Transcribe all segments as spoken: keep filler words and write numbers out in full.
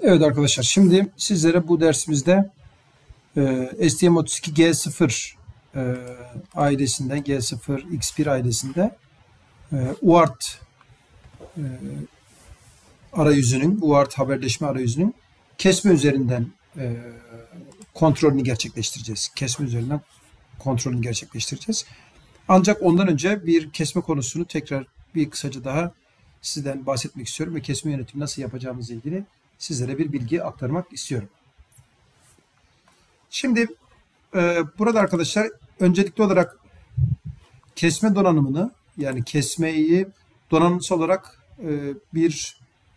Evet arkadaşlar, şimdi sizlere bu dersimizde e, S T M otuz iki G sıfır e, ailesinden G sıfır X bir ailesinde e, U A R T e, arayüzünün, U A R T haberleşme arayüzünün kesme üzerinden e, kontrolünü gerçekleştireceğiz. Kesme üzerinden kontrolünü gerçekleştireceğiz. Ancak ondan önce bir kesme konusunu tekrar bir kısaca daha sizden bahsetmek istiyorum ve kesme yönetimi nasıl yapacağımızla ilgili sizlere bir bilgi aktarmak istiyorum. Şimdi e, burada arkadaşlar öncelikli olarak kesme donanımını, yani kesmeyi donanımsal olarak e, bir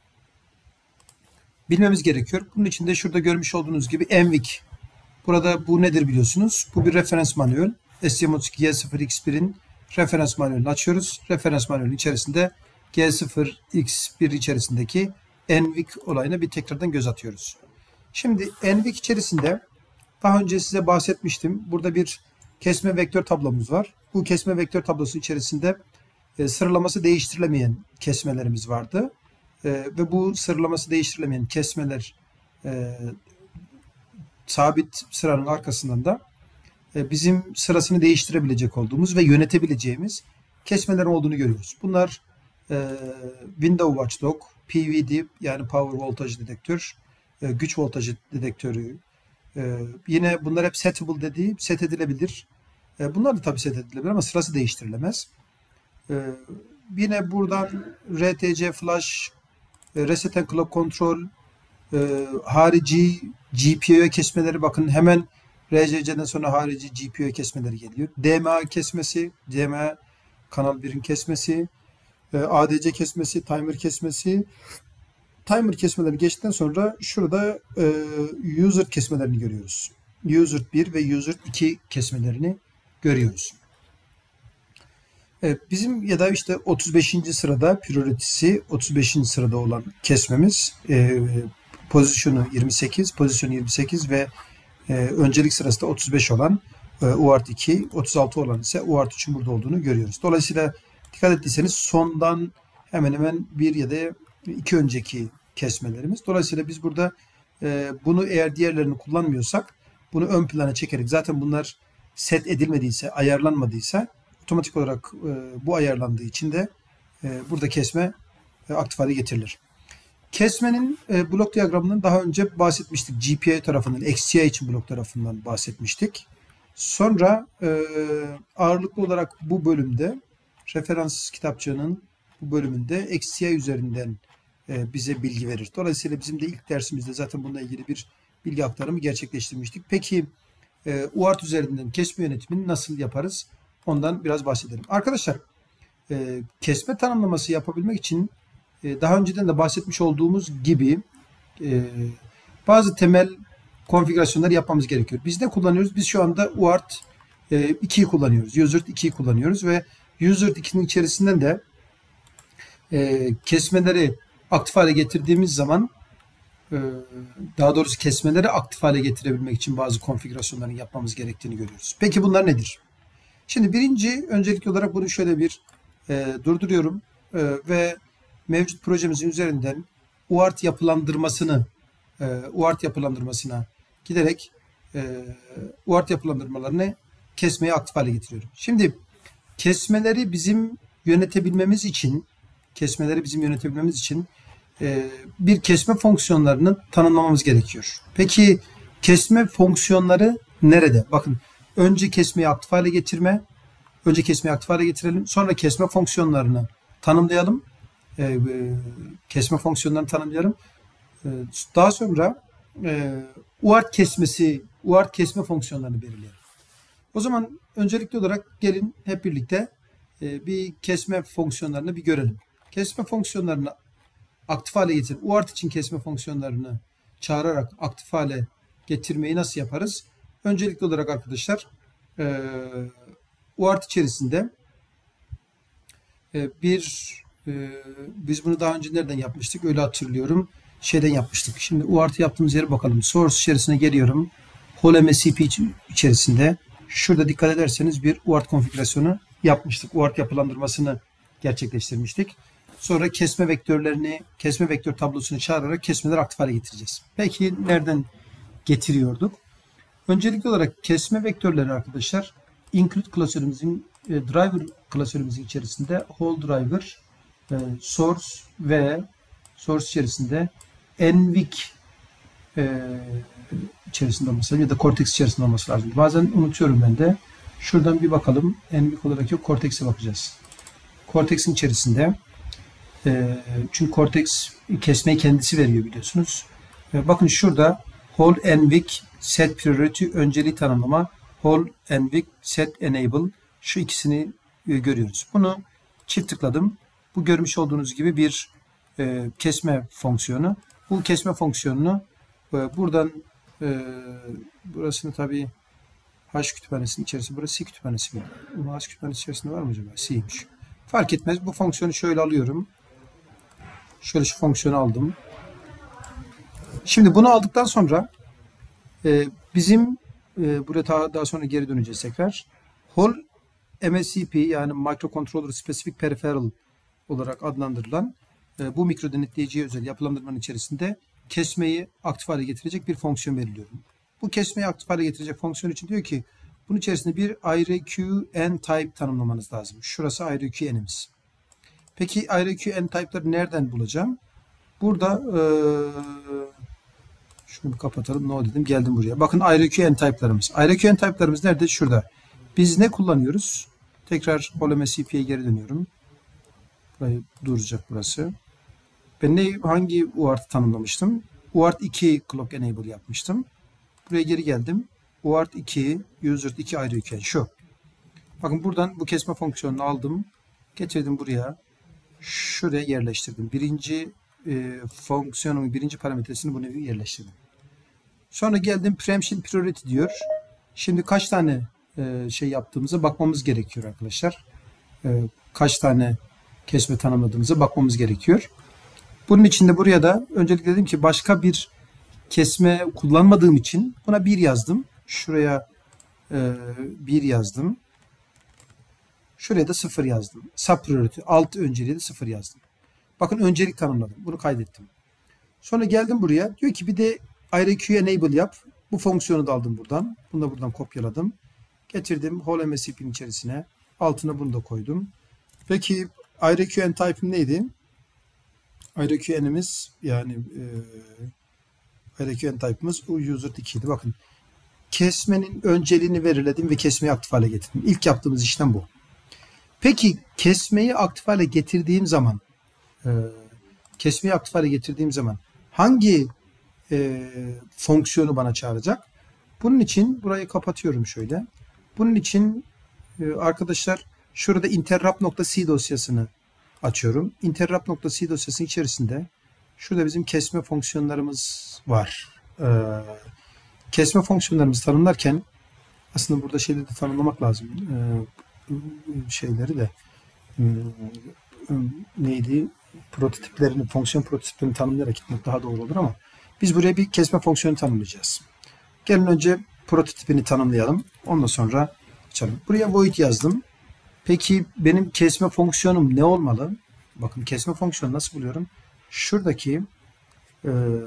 bilmemiz gerekiyor. Bunun için de şurada görmüş olduğunuz gibi N V I C. Burada bu nedir biliyorsunuz? Bu bir referans manuel. S T M otuz iki G sıfır X bir'in referans manuelini açıyoruz. Referans manuelinin içerisinde G sıfır X bir içerisindeki N V I C olayına bir tekrardan göz atıyoruz. Şimdi N V I C içerisinde daha önce size bahsetmiştim. Burada bir kesme vektör tablomuz var. Bu kesme vektör tablosu içerisinde e, sıralaması değiştirilemeyen kesmelerimiz vardı. E, ve bu sıralaması değiştirilemeyen kesmeler e, sabit sıranın arkasından da e, bizim sırasını değiştirebilecek olduğumuz ve yönetebileceğimiz kesmelerin olduğunu görüyoruz. Bunlar e, Window Watchdog, P V D yani Power Voltage Dedektör, e, güç voltajı dedektörü. E, yine bunlar hep settable dediği, set edilebilir. E, bunlar da tabii set edilebilir ama sırası değiştirilemez. E, yine buradan R T C Flash, e, Reset and Clock Control, e, harici G P I O kesmeleri, bakın hemen R C C'den sonra harici G P I O kesmeleri geliyor. D M A kesmesi, D M A kanal birin kesmesi, A D C kesmesi, timer kesmesi. Timer kesmeleri geçtikten sonra şurada e, user kesmelerini görüyoruz. User bir ve user iki kesmelerini görüyoruz. E, bizim ya da işte otuz beşinci sırada prioritesi otuz beşinci sırada olan kesmemiz e, pozisyonu yirmi sekiz, pozisyonu yirmi sekiz ve e, öncelik sırası da otuz beş olan e, U A R T iki, otuz altı olan ise U A R T üçün burada olduğunu görüyoruz. Dolayısıyla dikkat ettiyseniz sondan hemen hemen bir ya da iki önceki kesmelerimiz. Dolayısıyla biz burada e, bunu eğer diğerlerini kullanmıyorsak bunu ön plana çekerek, zaten bunlar set edilmediyse, ayarlanmadıysa otomatik olarak e, bu ayarlandığı için de e, burada kesme e, aktif hale getirilir. Kesmenin e, blok diyagramından daha önce bahsetmiştik. G P I tarafından, X C I için blok tarafından bahsetmiştik. Sonra e, ağırlıklı olarak bu bölümde referans kitapçığının bu bölümünde X C I üzerinden e, bize bilgi verir. Dolayısıyla bizim de ilk dersimizde zaten bununla ilgili bir bilgi aktarımı gerçekleştirmiştik. Peki e, U A R T üzerinden kesme yönetimini nasıl yaparız? Ondan biraz bahsedelim. Arkadaşlar e, kesme tanımlaması yapabilmek için e, daha önceden de bahsetmiş olduğumuz gibi e, bazı temel konfigürasyonları yapmamız gerekiyor. Biz ne kullanıyoruz? Biz şu anda U A R T e, ikiyi kullanıyoruz. U A R T ikiyi kullanıyoruz ve U A R T ikinin içerisinden de e, kesmeleri aktif hale getirdiğimiz zaman e, daha doğrusu kesmeleri aktif hale getirebilmek için bazı konfigürasyonların yapmamız gerektiğini görüyoruz. Peki bunlar nedir? Şimdi birinci öncelikli olarak bunu şöyle bir e, durduruyorum e, ve mevcut projemizin üzerinden U A R T yapılandırmasını e, U A R T yapılandırmasına giderek e, U A R T yapılandırmalarını kesmeye aktif hale getiriyorum. Şimdi kesmeleri bizim yönetebilmemiz için kesmeleri bizim yönetebilmemiz için e, bir kesme fonksiyonlarını tanımlamamız gerekiyor. Peki kesme fonksiyonları nerede? Bakın, önce kesmeyi aktif hale getirme, önce kesmeyi aktif hale getirelim, sonra kesme fonksiyonlarını tanımlayalım, e, e, kesme fonksiyonlarını tanımlayalım. E, daha sonra e, U A R T kesmesi, U A R T kesme fonksiyonlarını belirleyelim. O zaman öncelikli olarak gelin hep birlikte e, bir kesme fonksiyonlarını bir görelim. Kesme fonksiyonlarını aktif hale getir. U A R T için kesme fonksiyonlarını çağırarak aktif hale getirmeyi nasıl yaparız? Öncelikli olarak arkadaşlar e, U A R T içerisinde e, bir e, biz bunu daha önce nereden yapmıştık? Öyle hatırlıyorum. Şeyden yapmıştık. Şimdi U A R T yaptığımız yere bakalım. Source içerisine geliyorum. Whole M S C P içerisinde şurada dikkat ederseniz bir U A R T konfigürasyonu yapmıştık. U A R T yapılandırmasını gerçekleştirmiştik. Sonra kesme vektörlerini, kesme vektör tablosunu çağırarak kesmeleri aktif hale getireceğiz. Peki nereden getiriyorduk? Öncelikli olarak kesme vektörleri arkadaşlar include klasörümüzün e, driver klasörümüzün içerisinde whole driver, e, source ve source içerisinde Nvic e, içerisinde olması ya da Cortex içerisinde olması lazım. Bazen unutuyorum ben de. Şuradan bir bakalım. Nvic olarak yok. Cortex'e bakacağız. Cortex'in içerisinde e, çünkü Cortex kesmeyi kendisi veriyor biliyorsunuz. E, bakın şurada whole Nvic set priority önceliği tanımlama, whole Nvic set enable, şu ikisini e, görüyoruz. Bunu çift tıkladım. Bu görmüş olduğunuz gibi bir e, kesme fonksiyonu. Bu kesme fonksiyonunu e, buradan e, burasını tabii H kütüphanesinin içerisinde. Burası C kütüphanesi mi? Bu H kütüphanesi içerisinde var mı acaba? C'ymiş. Fark etmez. Bu fonksiyonu şöyle alıyorum. Şöyle şu fonksiyonu aldım. Şimdi bunu aldıktan sonra e, bizim e, buraya daha, daha sonra geri döneceğiz tekrar. Whole M S C P yani Microcontroller Specific Peripheral olarak adlandırılan e, bu mikro denetleyiciye özel yapılandırmanın içerisinde kesmeyi aktif hale getirecek bir fonksiyon veriliyor. Bu kesmeyi aktif hale getirecek fonksiyon için diyor ki bunun içerisinde bir I R Q N type tanımlamanız lazım. Şurası I R Q N'imiz. Peki I R Q N type'ları nereden bulacağım? Burada e, şunu bir kapatalım. No dedim. Geldim buraya. Bakın I R Q N type'larımız. I R Q N type'larımız nerede? Şurada. Biz ne kullanıyoruz? Tekrar whole M S C P'ye geri dönüyorum. Burayı duracak burası. Ben ne, hangi U A R T tanımlamıştım? U A R T iki clock enable yapmıştım. Buraya geri geldim. U A R T iki, user iki I R Q N şu. Bakın buradan bu kesme fonksiyonunu aldım. Getirdim buraya. Şuraya yerleştirdim. Birinci e, fonksiyonumun birinci parametresini bunu yerleştirdim. Sonra geldim preemption priority diyor. Şimdi kaç tane e, şey yaptığımıza bakmamız gerekiyor arkadaşlar. E, kaç tane kesme tanımladığımıza bakmamız gerekiyor. Bunun için de buraya da öncelikle dedim ki başka bir kesme kullanmadığım için buna bir yazdım. Şuraya e, bir yazdım. Şuraya da sıfır yazdım. Subpriority alt önceliğe de sıfır yazdım. Bakın öncelik tanımladım. Bunu kaydettim. Sonra geldim buraya. Diyor ki bir de I R Q enable yap. Bu fonksiyonu da aldım buradan. Bunu da buradan kopyaladım. Getirdim whole M S C P'nin içerisine. Altına bunu da koydum. Peki I R Q N type'ım neydi? I R Q N'imiz yani e, I R Q N type'ımız user iki idi. Bakın kesmenin önceliğini belirledim ve kesmeyi aktif hale getirdim. İlk yaptığımız işlem bu. Peki kesmeyi aktif hale getirdiğim zaman e, kesmeyi aktif hale getirdiğim zaman hangi e, fonksiyonu bana çağıracak? Bunun için burayı kapatıyorum şöyle. Bunun için e, arkadaşlar şurada interrupt.c dosyasını açıyorum. Interrupt.c dosyasının içerisinde şurada bizim kesme fonksiyonlarımız var. E, kesme fonksiyonlarımızı tanımlarken aslında burada şeyleri de tanımlamak lazım. E, şeyleri de neydi? Prototiplerini, fonksiyon prototiplerini tanımlayarak gitmek daha doğru olur ama biz buraya bir kesme fonksiyonu tanımlayacağız. Gelin önce prototipini tanımlayalım. Ondan sonra açalım. Buraya void yazdım. Peki benim kesme fonksiyonum ne olmalı? Bakın kesme fonksiyonu nasıl buluyorum? Şuradaki e,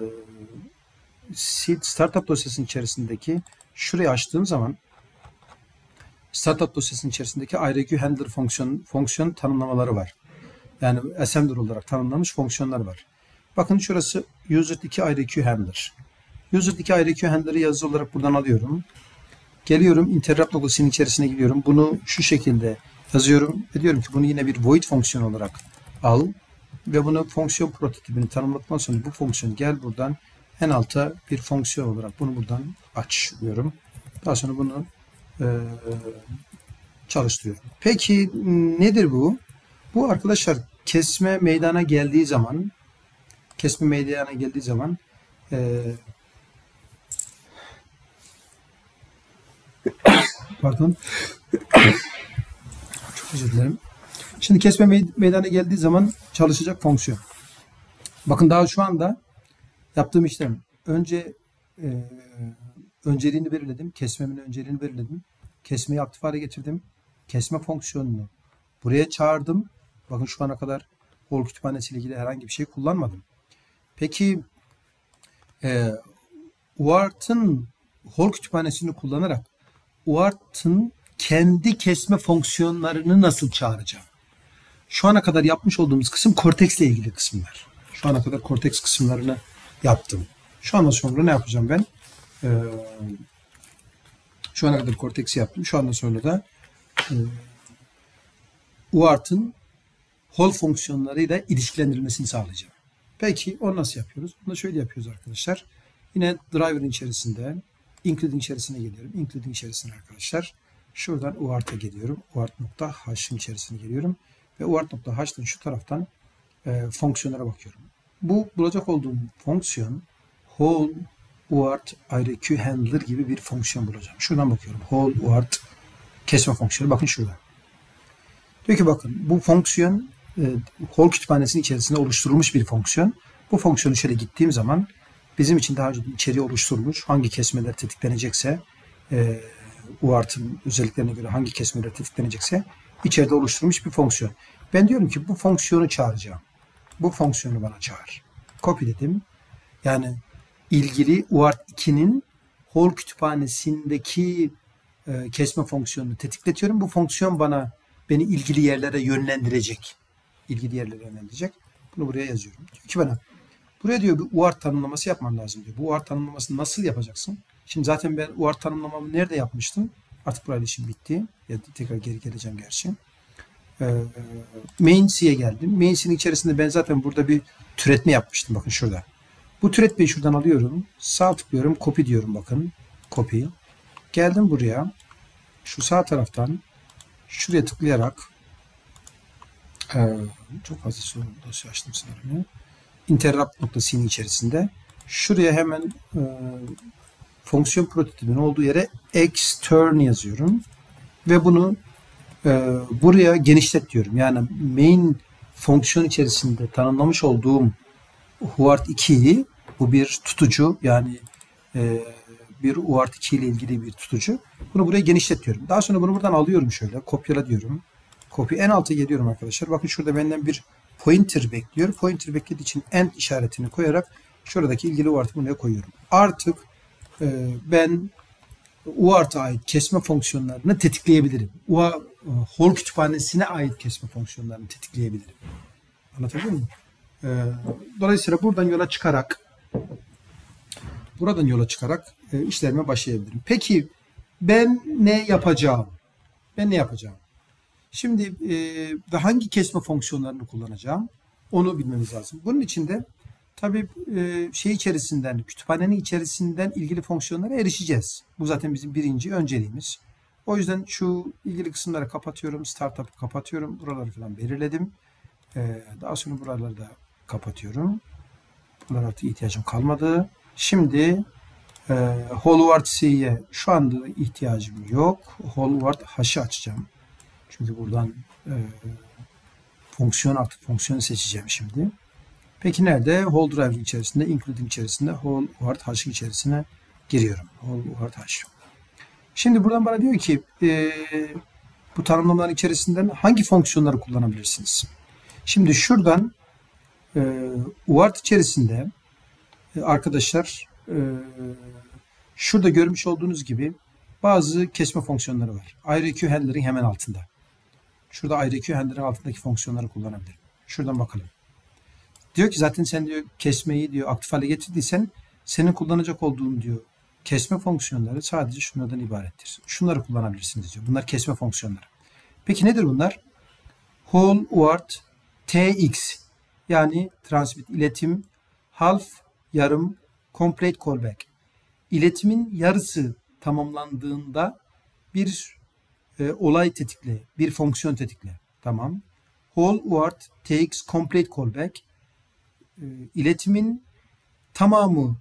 seed startup dosyasının içerisindeki şurayı açtığım zaman startup dosyasının içerisindeki I R Q handler fonksiyon, fonksiyon tanımlamaları var. Yani assembler olarak tanımlanmış fonksiyonlar var. Bakın şurası user iki I R Q handler. user iki I R Q handler'ı yazı olarak buradan alıyorum. Geliyorum interrupt.c'nin içerisine gidiyorum. Bunu şu şekilde yazıyorum. Ve diyorum ki bunu yine bir void fonksiyon olarak al. Ve bunu fonksiyon prototipini tanımladıktan sonra bu fonksiyonu gel buradan en alta bir fonksiyon olarak bunu buradan aç diyorum. Daha sonra bunu e, çalıştırıyorum. Peki nedir bu? Bu arkadaşlar kesme meydana geldiği zaman kesme meydana geldiği zaman e, pardon çok özür dilerim. Şimdi kesme meydana geldiği zaman çalışacak fonksiyon. Bakın daha şu anda yaptığım işlem önce e, önceliğini belirledim. Kesmemin önceliğini belirledim. Kesmeyi aktif hale getirdim. Kesme fonksiyonunu buraya çağırdım. Bakın şu ana kadar whole kütüphanesi ile ilgili herhangi bir şey kullanmadım. Peki e, U A R T'ın whole kütüphanesini kullanarak U A R T'ın kendi kesme fonksiyonlarını nasıl çağıracağım? Şu ana kadar yapmış olduğumuz kısım Cortex ile ilgili kısımlar. Şu ana kadar Cortex kısımlarını yaptım. Şu andan sonra ne yapacağım ben? Ee, şu ana kadar Cortex'i yaptım. Şu andan sonra da e, U A R T'ın whole fonksiyonlarıyla ilişkilendirilmesini sağlayacağım. Peki onu nasıl yapıyoruz? Bunu da şöyle yapıyoruz arkadaşlar. Yine driver'ın içerisinde including içerisine geliyorum. Including içerisine arkadaşlar. Şuradan U A R T'e geliyorum. U A R T.h'ın içerisine geliyorum. Ve U A R T.h'tan şu taraftan e, fonksiyonlara bakıyorum. Bu bulacak olduğum fonksiyon whole U A R T I R Q handler gibi bir fonksiyon bulacağım. Şuradan bakıyorum. Whole U A R T kesme fonksiyonu. Bakın şurada. Diyor ki bakın bu fonksiyon e, whole kütüphanesinin içerisinde oluşturulmuş bir fonksiyon. Bu fonksiyonu şöyle gittiğim zaman bizim için daha önce içeriği oluşturulmuş. Hangi kesmeler tetiklenecekse e, U A R T'ın özelliklerine göre hangi kesmeler tetiklenecekse içeride oluşturulmuş bir fonksiyon. Ben diyorum ki bu fonksiyonu çağıracağım. Bu fonksiyonu bana çağır. Copy dedim. Yani ilgili U A R T iki'nin whole kütüphanesindeki e, kesme fonksiyonunu tetikletiyorum. Bu fonksiyon bana beni ilgili yerlere yönlendirecek. İlgili yerlere yönlendirecek. Bunu buraya yazıyorum. Diyor ki bana buraya diyor bir U A R T tanımlaması yapman lazım diyor. Bu U A R T tanımlamasını nasıl yapacaksın? Şimdi zaten ben U A R T tanımlamamı nerede yapmıştım? Artık burayla işim bitti. Ya tekrar geri geleceğim gerçi. Ee, main C'ye geldim. Main C'nin içerisinde ben zaten burada bir türetme yapmıştım. Bakın şurada. Bu türetmeyi şuradan alıyorum. Sağ tıklıyorum. Copy diyorum bakın. Copy. Geldim buraya. Şu sağ taraftan şuraya tıklayarak e, çok fazla sorun dosya açtım sanırım. Interrupt.c'nin içerisinde şuraya hemen e, fonksiyon prototipinin olduğu yere extern yazıyorum. Ve bunu e, buraya genişlet diyorum. Yani main fonksiyon içerisinde tanımlamış olduğum U A R T iki'yi, bu bir tutucu, yani e, bir U A R T iki ile ilgili bir tutucu. Bunu buraya genişlet diyorum. Daha sonra bunu buradan alıyorum şöyle. Kopyala diyorum. Copy. En alta geliyorum arkadaşlar. Bakın şurada benden bir pointer bekliyor. Pointer beklediği için end işaretini koyarak şuradaki ilgili U A R T'ı buraya koyuyorum. Artık e, ben U A R T'e ait kesme fonksiyonlarını tetikleyebilirim. U A R T whole kütüphanesine ait kesme fonksiyonlarını tetikleyebilirim. Anlatabiliyor muyum? E, dolayısıyla buradan yola çıkarak buradan yola çıkarak e, işlerime başlayabilirim. Peki ben ne yapacağım? Ben ne yapacağım? Şimdi e, ve hangi kesme fonksiyonlarını kullanacağım? Onu bilmemiz lazım. Bunun için de tabii e, şey içerisinden, kütüphanenin içerisinden ilgili fonksiyonlara erişeceğiz. Bu zaten bizim birinci önceliğimiz. O yüzden şu ilgili kısımları kapatıyorum. Startup'ı kapatıyorum. Buraları falan belirledim. E, daha sonra buraları da kapatıyorum. Buralara artık ihtiyacım kalmadı. Şimdi e, whole U A R T C'ye şu anda ihtiyacım yok. Whole U A R T H'ı açacağım. Çünkü buradan e, fonksiyon artık fonksiyonu seçeceğim şimdi. Peki nerede? Whole driver içerisinde, including içerisinde, whole U A R T H'ın içerisine giriyorum. Whole U A R T H. Şimdi buradan bana diyor ki e, bu tanımlamaların içerisinden hangi fonksiyonları kullanabilirsiniz? Şimdi şuradan e, U A R T içerisinde e, arkadaşlar e, şurada görmüş olduğunuz gibi bazı kesme fonksiyonları var. I R Q handler'ın hemen altında. Şurada I R Q handler'ın altındaki fonksiyonları kullanabilirim. Şuradan bakalım. Diyor ki zaten sen diyor kesmeyi diyor aktif hale getirdiysen senin kullanacak olduğun diyor kesme fonksiyonları sadece şunlardan ibarettir. Şunları kullanabilirsiniz diyor. Bunlar kesme fonksiyonları. Peki nedir bunlar? Whole U A R T T X yani transmit iletim, half yarım, complete callback. İletimin yarısı tamamlandığında bir e, olay tetikle, bir fonksiyon tetikle. Tamam. Whole U A R T T X complete callback. E, iletimin tamamı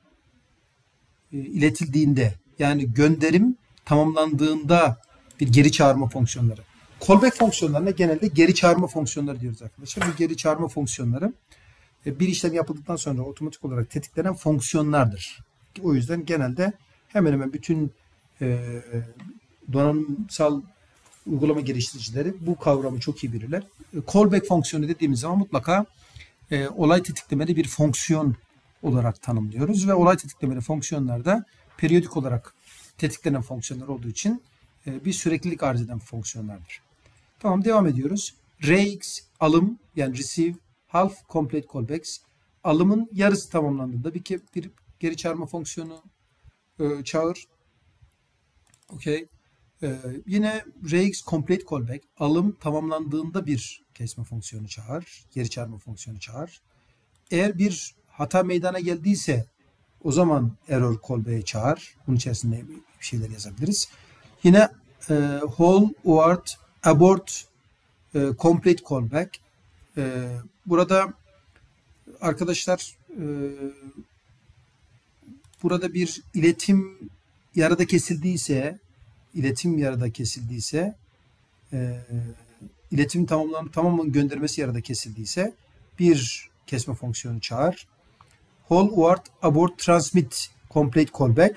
e, iletildiğinde, yani gönderim tamamlandığında bir geri çağırma fonksiyonları. Callback fonksiyonlarına genelde geri çağırma fonksiyonları diyoruz arkadaşlar. Bu geri çağırma fonksiyonları e, bir işlem yapıldıktan sonra otomatik olarak tetiklenen fonksiyonlardır. O yüzden genelde hemen hemen bütün e, donanımsal uygulama geliştiricileri bu kavramı çok iyi bilirler. Callback fonksiyonu dediğimiz zaman mutlaka e, olay tetiklemeli bir fonksiyon olarak tanımlıyoruz ve olay tetiklemeli fonksiyonlarda periyodik olarak tetiklenen fonksiyonlar olduğu için e, bir süreklilik arz eden fonksiyonlardır. Tamam, devam ediyoruz. Rex alım yani receive half complete callbacks, alımın yarısı tamamlandığında bir, bir geri çağırma fonksiyonu e, çağır. Okay. Ee, yine Rex complete callback, alım tamamlandığında bir kesme fonksiyonu çağır, geri çağırma fonksiyonu çağır. Eğer bir hata meydana geldiyse o zaman error callback'e çağır. Bunun içerisinde bir şeyler yazabiliriz. Yine e, whole word abort e, complete callback. E, burada arkadaşlar e, burada bir iletim yarıda kesildiyse iletim yarıda kesildiyse e, iletimin tamamlan tamamının göndermesi yarıda kesildiyse bir kesme fonksiyonu çağır. Whole word abort transmit complete callback.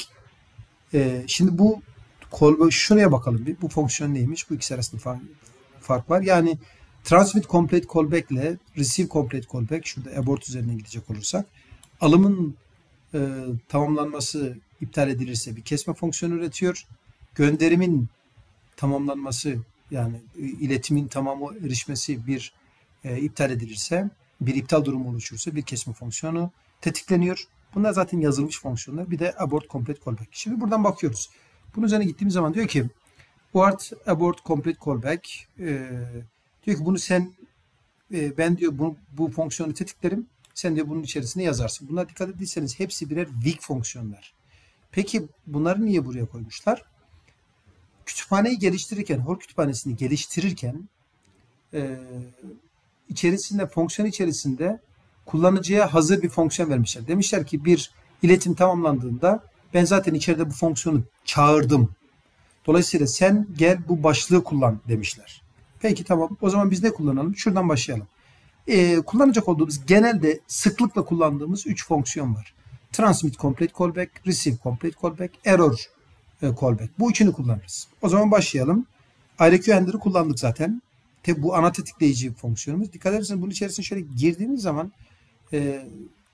E, şimdi bu callback, şuraya bakalım bir. Bu fonksiyon neymiş? Bu ikisi arasında fark, fark var. Yani transmit complete callback ile receive complete callback, şurada abort üzerine gidecek olursak, alımın e, tamamlanması iptal edilirse bir kesme fonksiyonu üretiyor. Gönderimin tamamlanması yani iletimin tamamı erişmesi bir e, iptal edilirse, bir iptal durumu oluşursa bir kesme fonksiyonu tetikleniyor. Bunlar zaten yazılmış fonksiyonlar. Bir de abort complete callback. Şimdi buradan bakıyoruz. Bunun üzerine gittiğimiz zaman diyor ki abort, abort complete callback e, diyor ki bunu sen e, ben diyor bu, bu fonksiyonu tetiklerim. Sen diyor bunun içerisine yazarsın. Bunlar dikkat ettiyseniz hepsi birer weak fonksiyonlar. Peki bunları niye buraya koymuşlar? Kütüphaneyi geliştirirken, Hor kütüphanesini geliştirirken e, içerisinde, fonksiyon içerisinde kullanıcıya hazır bir fonksiyon vermişler. Demişler ki bir iletim tamamlandığında ben zaten içeride bu fonksiyonu çağırdım. Dolayısıyla sen gel bu başlığı kullan demişler. Peki tamam, o zaman biz ne kullanalım? Şuradan başlayalım. E, kullanacak olduğumuz, genelde sıklıkla kullandığımız üç fonksiyon var. Transmit complete callback, receive complete callback, error callback. Bu üçünü kullanırız. O zaman başlayalım. I R Q ender'ı kullandık zaten. Tabi bu ana tetikleyici fonksiyonumuz. Dikkat ederseniz bunun içerisine şöyle girdiğimiz zaman e,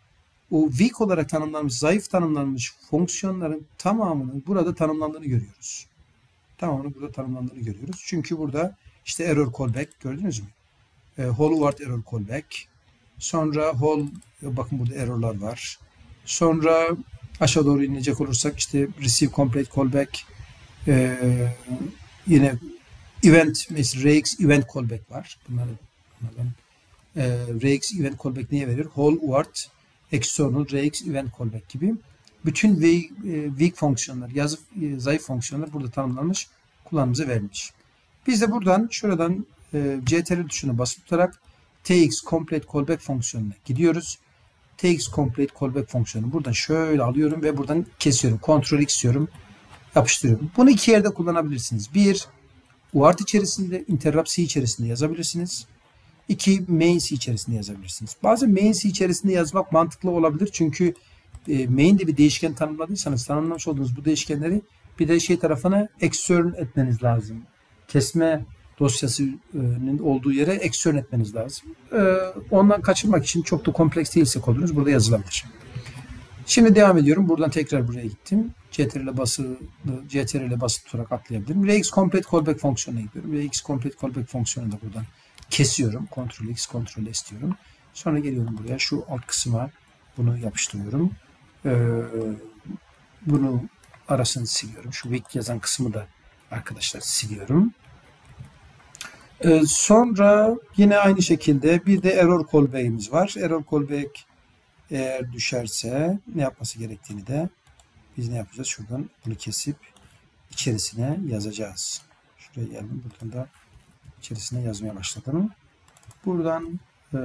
o weak olarak tanımlanmış, zayıf tanımlanmış fonksiyonların tamamının burada tanımlandığını görüyoruz. Tamamının burada tanımlandığını görüyoruz. Çünkü burada işte error callback gördünüz mü? E, whole word error callback. Sonra whole, bakın burada errorlar var. Sonra aşağı doğru inecek olursak işte receive complete callback, ee, yine event, mesela Rex event callback var. Bunları, bunlardan e, Rex event callback neye verir? Whole word external Rex event callback gibi. Bütün weak, e, weak fonksiyonlar, yazıf, e, zayıf fonksiyonlar burada tanımlanmış, kullanımıza verilmiş. Biz de buradan şuradan e, C T R L tuşuna basıp tutarak tx complete callback fonksiyonuna gidiyoruz. tx complete callback fonksiyonu buradan şöyle alıyorum ve buradan kesiyorum. Ctrl X diyorum. Yapıştırıyorum. Bunu iki yerde kullanabilirsiniz. Bir, U A R T içerisinde, interrupt C içerisinde yazabilirsiniz. İki, main C içerisinde yazabilirsiniz. Bazen main C içerisinde yazmak mantıklı olabilir. Çünkü e, main de bir değişken tanımladıysanız, tanımlamış olduğunuz bu değişkenleri bir de şey tarafına extern etmeniz lazım. Kesme dosyasının olduğu yere extern etmeniz lazım. Ee, ondan kaçırmak için çok da kompleks değilse kodunuz burada yazılabilir. Şimdi devam ediyorum. Buradan tekrar buraya gittim. C T R L basılı, C T R L basılı tutarak atlayabilirim. Rex complete callback fonksiyonuna gidiyorum. Rex complete callback fonksiyonunu da buradan kesiyorum. Ctrl X, Ctrl S diyorum. Sonra geliyorum buraya. Şu alt kısma bunu yapıştırıyorum. Ee, bunu arasını siliyorum. Şu weak yazan kısmı da arkadaşlar siliyorum. Ee, sonra yine aynı şekilde bir de error callback'imiz var. Error callback eğer düşerse ne yapması gerektiğini de biz ne yapacağız? Şuradan bunu kesip içerisine yazacağız. Şuraya geldim. Buradan da içerisine yazmaya başladım. Buradan e,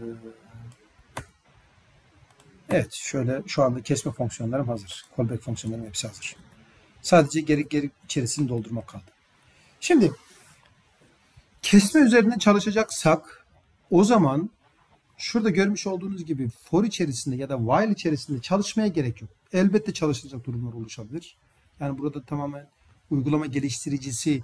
evet şöyle şu anda kesme fonksiyonlarım hazır. Callback fonksiyonlarım hepsi hazır. Sadece geri geri içerisini doldurmak kaldı. Şimdi kesme üzerine çalışacaksak o zaman şurada görmüş olduğunuz gibi for içerisinde ya da while içerisinde çalışmaya gerek yok. Elbette çalışılacak durumlar oluşabilir. Yani burada tamamen uygulama geliştiricisi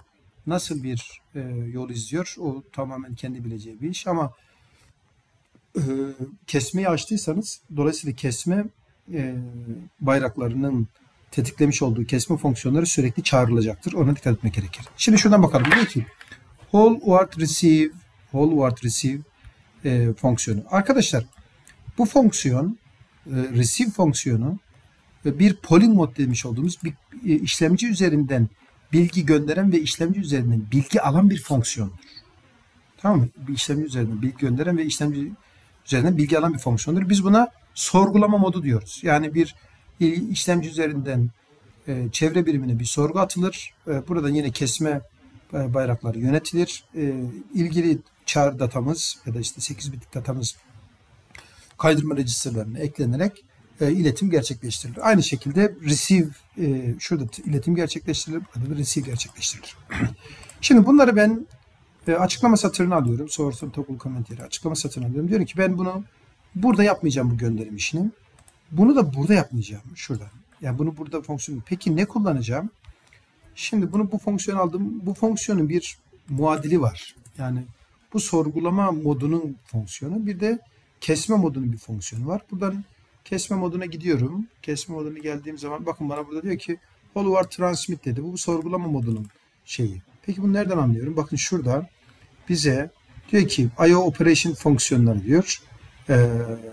nasıl bir e, yol izliyor? O tamamen kendi bileceği bir iş ama e, kesmeyi açtıysanız dolayısıyla kesme e, bayraklarının tetiklemiş olduğu kesme fonksiyonları sürekli çağrılacaktır. Ona dikkat etmek gerekir. Şimdi şuradan bakalım. Diyor ki hold word receive hold word receive e, fonksiyonu. Arkadaşlar bu fonksiyon e, receive fonksiyonu e, bir polling mode demiş olduğumuz bir e, işlemci üzerinden bilgi gönderen ve işlemci üzerinden bilgi alan bir fonksiyondur. Tamam mı? Bir işlemci üzerinden bilgi gönderen ve işlemci üzerinden bilgi alan bir fonksiyondur. Biz buna sorgulama modu diyoruz. Yani bir işlemci üzerinden e, çevre birimine bir sorgu atılır. E, buradan yine kesme e, bayrakları yönetilir. E, ilgili char datamız ya da işte sekiz bitlik datamız kaydırma registerlerine eklenerek e, iletim gerçekleştirilir. Aynı şekilde receive e, şurada iletim gerçekleştirilir. Burada da receive gerçekleştirilir. Şimdi bunları ben e, açıklama satırını alıyorum. Source toggle comment yeri açıklama satırını alıyorum. Diyorum ki ben bunu burada yapmayacağım bu gönderim işini. Bunu da burada yapmayacağım. Şurada. Yani bunu burada fonksiyon. Peki ne kullanacağım? Şimdi bunu bu fonksiyon aldım. Bu fonksiyonun bir muadili var. Yani bu sorgulama modunun fonksiyonu. Bir de kesme modunun bir fonksiyonu var. Buradan kesme moduna gidiyorum. Kesme moduna geldiğim zaman bakın bana burada diyor ki hold word transmit dedi. Bu, bu sorgulama modunun şeyi. Peki bunu nereden anlıyorum? Bakın şurada bize diyor ki I O operation fonksiyonları diyor. Ee,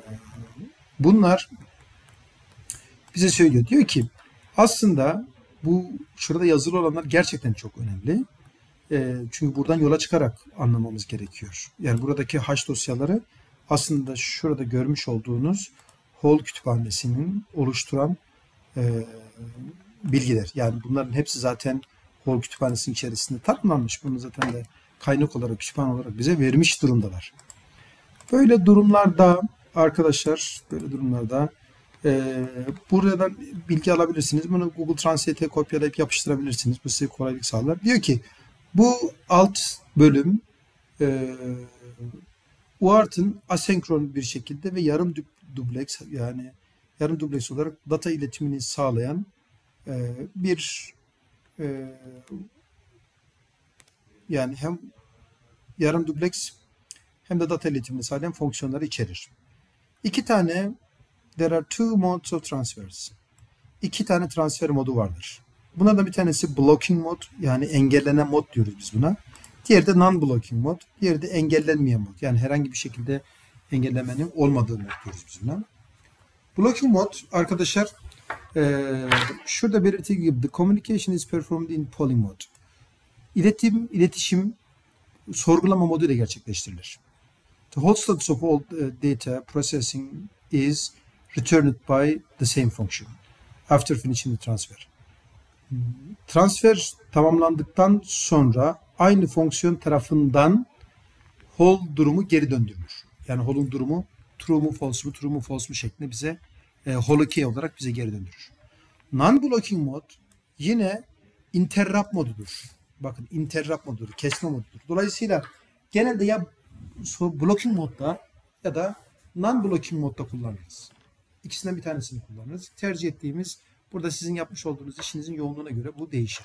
bunlar bize söylüyor. Diyor ki aslında bu şurada yazılı olanlar gerçekten çok önemli. E, çünkü buradan yola çıkarak anlamamız gerekiyor. Yani buradaki hash dosyaları aslında şurada görmüş olduğunuz whole kütüphanesinin oluşturan e, bilgiler. Yani bunların hepsi zaten whole kütüphanesinin içerisinde tanımlanmış. Bunu zaten de kaynak olarak, kütüphane olarak bize vermiş durumdalar. Böyle durumlarda arkadaşlar, böyle durumlarda Ee, buradan bilgi alabilirsiniz. Bunu Google Translate'e kopyalayıp yapıştırabilirsiniz. Bu size kolaylık sağlar. Diyor ki bu alt bölüm e, U A R T'ın asenkron bir şekilde ve yarım dubleks yani yarım dubleks olarak data iletimini sağlayan e, bir e, yani hem yarım dubleks hem de data iletimini sağlayan fonksiyonları içerir. İki tane There are two modes of transfers. İki tane transfer modu vardır. Bunlardan bir tanesi blocking mod, yani engellenen mod diyoruz biz buna. Diğeri de non-blocking mod, diğeri de engellenmeyen mod. Yani herhangi bir şekilde engellemenin olmadığı mod diyoruz biz buna. Blocking mod arkadaşlar e, şurada belirttiği gibi the communication is performed in polling mode. İletim, iletişim sorgulama modu ile gerçekleştirilir. The whole status of all data processing is returned by the same function after finishing the transfer. Transfer tamamlandıktan sonra aynı fonksiyon tarafından hold durumu geri döndürülür. Yani hold'un durumu true mu false mu true mu false mu şeklinde bize e, holokey olarak bize geri döndürür. Non-blocking mod yine interrupt modudur. Bakın interrupt modudur, kesme modudur. Dolayısıyla genelde ya blocking modda ya da non-blocking modda kullanırız. İkisinden bir tanesini kullanırız. Tercih ettiğimiz burada sizin yapmış olduğunuz işinizin yoğunluğuna göre bu değişir.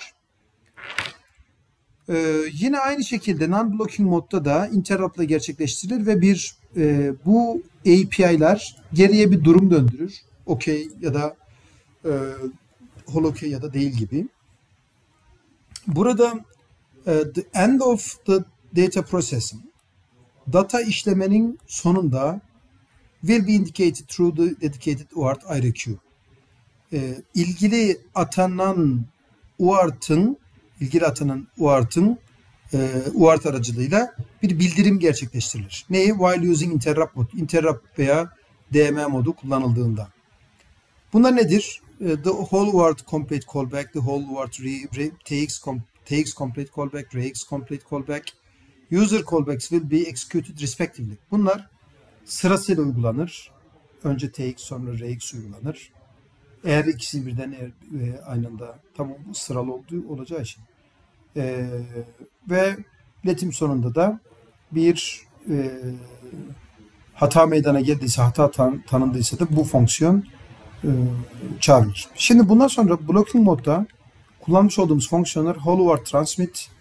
Ee, yine aynı şekilde non-blocking modda da interrupt ile gerçekleştirilir ve bir e, bu A P I'ler geriye bir durum döndürür. OK ya da e, holokey ya da değil gibi. Burada e, the end of the data processing, data işlemenin sonunda will be indicated through the dedicated U A R T I R Q. E, ilgili atanan U A R T'ın ilgili atanan U A R T'ın e, U A R T aracılığıyla bir bildirim gerçekleştirilir. Neyi? While using interrupt mode, interrupt veya D M modu kullanıldığında. Bunlar nedir? E, the whole U A R T complete callback, the whole U A R T re, re, tx, com, tx complete callback, rex complete callback, user callbacks will be executed respectively. Bunlar sırasıyla uygulanır. Önce tx sonra rex uygulanır. Eğer ikisi birden eğer, e, aynı anda tam sıralı olduğu olacağı için. E, ve iletim sonunda da bir e, hata meydana geldiyse, hata tan tanındıysa da bu fonksiyon e, çağrılır. Şimdi bundan sonra blocking modda kullanmış olduğumuz fonksiyonlar whole U A R T transmit,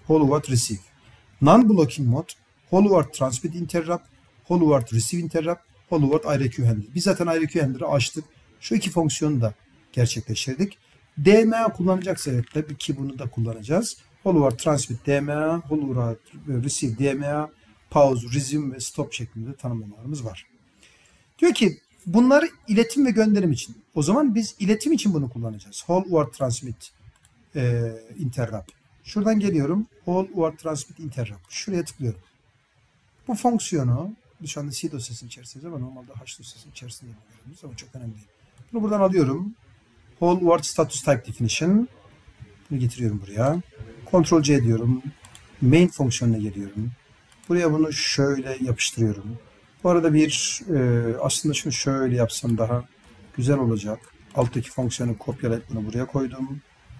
Hello World Receive. Non-blocking mode Hello World Transmit Interrupt, Hello World Receive Interrupt, Hello World I R Q Handler. Biz zaten I R Q Handler'ı açtık. Şu iki fonksiyonu da gerçekleştirdik. D M A kullanacaksa evet tabii ki bunu da kullanacağız. Hello World Transmit D M A, Hello World Receive D M A, Pause, Resume ve Stop şeklinde tanımlamalarımız var. Diyor ki bunları iletim ve gönderim için. O zaman biz iletim için bunu kullanacağız. Hello World Transmit e, Interrupt. Şuradan geliyorum. Hello World Transmit Interrupt. Şuraya tıklıyorum. Bu fonksiyonu biz şu anda C dosyasının içerisindeyiz ama normalde H dosyasının içerisinde yapıyoruz ama çok önemli değil. Bunu buradan alıyorum. Hello World Status Type Definition. Bunu getiriyorum buraya. Ctrl C diyorum. Main fonksiyonuna geliyorum. Buraya bunu şöyle yapıştırıyorum. Bu arada bir e, aslında şunu şöyle yapsam daha güzel olacak. Alttaki fonksiyonu kopyalayıp bunu buraya koydum.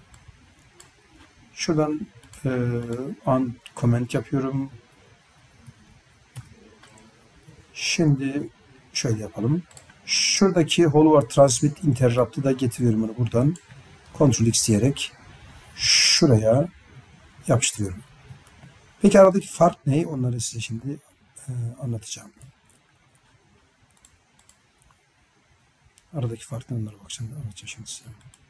Şuradan e, uncomment yapıyorum. Şimdi şöyle yapalım. Şuradaki Hello World Transmit Interrupt'ı da getiriyorum bunu buradan. Ctrl X diyerek şuraya yapıştırıyorum. Peki aradaki fark ne? Onları size şimdi e, anlatacağım. Aradaki fark ne? Onlara bakacağım. Anlatacağım şimdi size.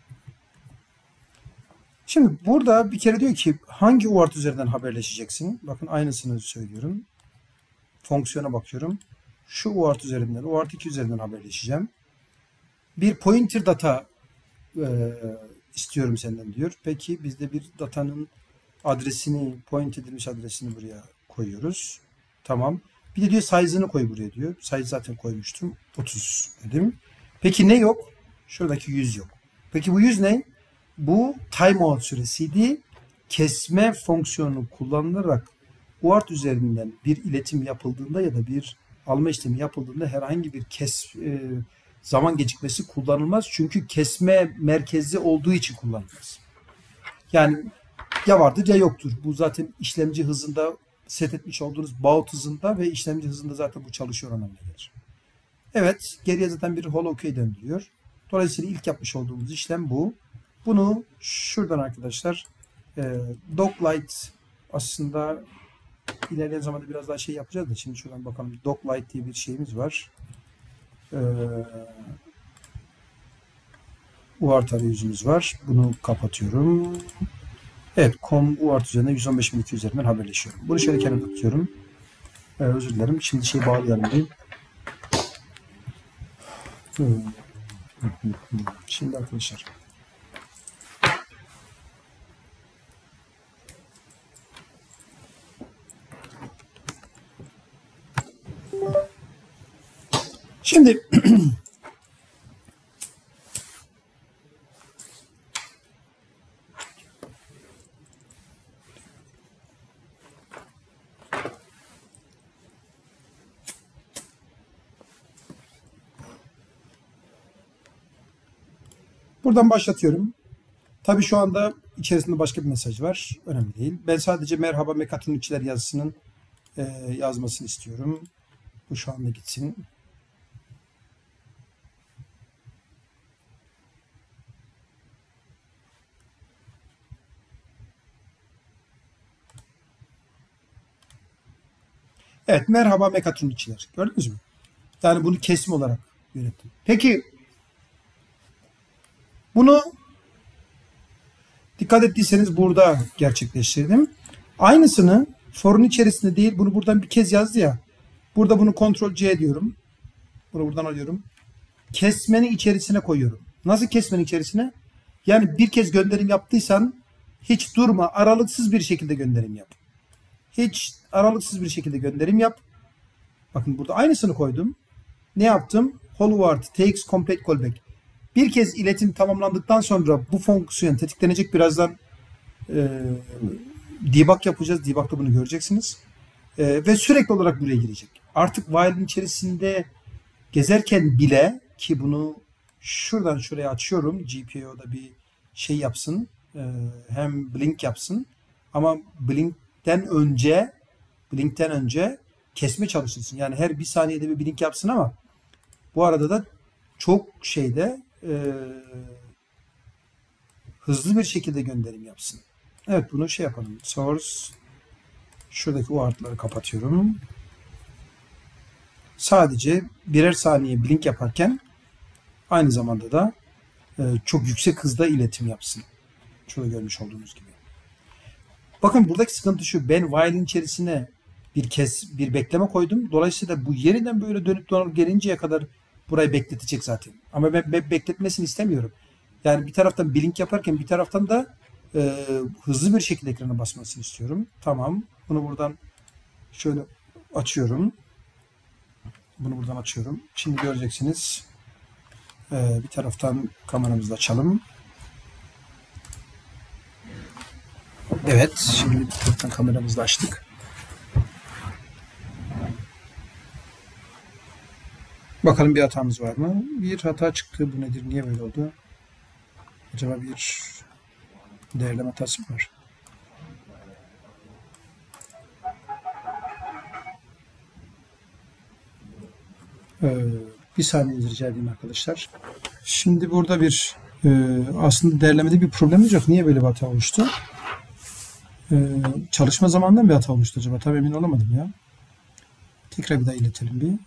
Şimdi burada bir kere diyor ki hangi U A R T üzerinden haberleşeceksin? Bakın aynısını söylüyorum. Fonksiyona bakıyorum. Şu U A R T üzerinden, U A R T iki üzerinden haberleşeceğim. Bir pointer data e, istiyorum senden diyor. Peki biz de bir datanın adresini, point edilmiş adresini buraya koyuyoruz. Tamam. Bir de diyor size'ını koy buraya diyor. Size zaten koymuştum. otuz dedim. Peki ne yok? Şuradaki yüz yok. Peki bu yüz ne? Bu timeout süresiydi. Kesme fonksiyonunu kullanılarak U A R T üzerinden bir iletim yapıldığında ya da bir alma işlemi yapıldığında herhangi bir kes e, zaman gecikmesi kullanılmaz. Çünkü kesme merkezli olduğu için kullanılmaz. Yani ya vardır ya yoktur. Bu zaten işlemci hızında set etmiş olduğunuz baud hızında ve işlemci hızında zaten bu çalışıyor anlamına gelir. Evet, geriye zaten bir hello key döndürüyor. Dolayısıyla ilk yapmış olduğumuz işlem bu. Bunu şuradan arkadaşlar e, Doclight aslında ilerleyen zamanda biraz daha şey yapacağız da şimdi şuradan bakalım. Doclight diye bir şeyimiz var. Ee, U A R T arayüzümüz var. Bunu kapatıyorum. Evet, com U A R T üzerinden yüz on beş bin iki üzerinden haberleşiyorum. Bunu şöyle kenara tutuyorum. Ee, özür dilerim. Şimdi şeyi bağlayalım diyeyim. Şimdi arkadaşlar. Şimdi buradan başlatıyorum. Tabii şu anda içerisinde başka bir mesaj var. Önemli değil. Ben sadece merhaba mekatronikçiler yazısının e, yazmasını istiyorum. Bu şu anda gitsin. Evet, merhaba mekatronikçiler. Gördünüz mü? Yani bunu kesim olarak yönettim. Peki bunu dikkat ettiyseniz burada gerçekleştirdim. Aynısını for'un içerisinde değil, bunu buradan bir kez yazdı ya. Burada bunu Ctrl C diyorum. Bunu buradan alıyorum. Kesmenin içerisine koyuyorum. Nasıl kesmenin içerisine? Yani bir kez gönderim yaptıysan hiç durma, aralıksız bir şekilde gönderim yap. Hiç aralıksız bir şekilde gönderim yap. Bakın burada aynısını koydum. Ne yaptım? Hello World takes complete callback. Bir kez iletim tamamlandıktan sonra bu fonksiyon tetiklenecek. Birazdan e, debug yapacağız. Debug'da bunu göreceksiniz. E, ve sürekli olarak buraya girecek. Artık while'in içerisinde gezerken bile ki bunu şuradan şuraya açıyorum. G P O'da bir şey yapsın. E, hem blink yapsın. Ama blinkten önce blinkten önce kesme çalışılsın. Yani her bir saniyede bir blink yapsın ama bu arada da çok şeyde e, hızlı bir şekilde gönderim yapsın. Evet, bunu şey yapalım. Source. Şuradaki uartları kapatıyorum. Sadece birer saniye blink yaparken aynı zamanda da e, çok yüksek hızda iletim yapsın. Şurada görmüş olduğunuz gibi. Bakın buradaki sıkıntı şu. Ben while'in içerisine bir kez bir bekleme koydum. Dolayısıyla bu yeniden böyle dönüp dolanıp gelinceye kadar burayı bekletecek zaten. Ama ben, ben bekletmesini istemiyorum. Yani bir taraftan blink yaparken bir taraftan da e, hızlı bir şekilde ekrana basmasını istiyorum. Tamam. Bunu buradan şöyle açıyorum. Bunu buradan açıyorum. Şimdi göreceksiniz. E, bir taraftan kameramızı açalım. Evet. Şimdi bir taraftan kameramızı açtık. Bakalım bir hatamız var mı? Bir hata çıktı. Bu nedir? Niye böyle oldu? Acaba bir değerleme hatası mı var? Ee, bir saniye rica edeyim arkadaşlar. Şimdi burada bir e, aslında değerlemede bir problemimiz yok. Niye böyle bir hata oluştu? Ee, çalışma zamanından bir hata oluştu acaba? Tabii emin olamadım ya. Tekrar bir daha iletelim bir.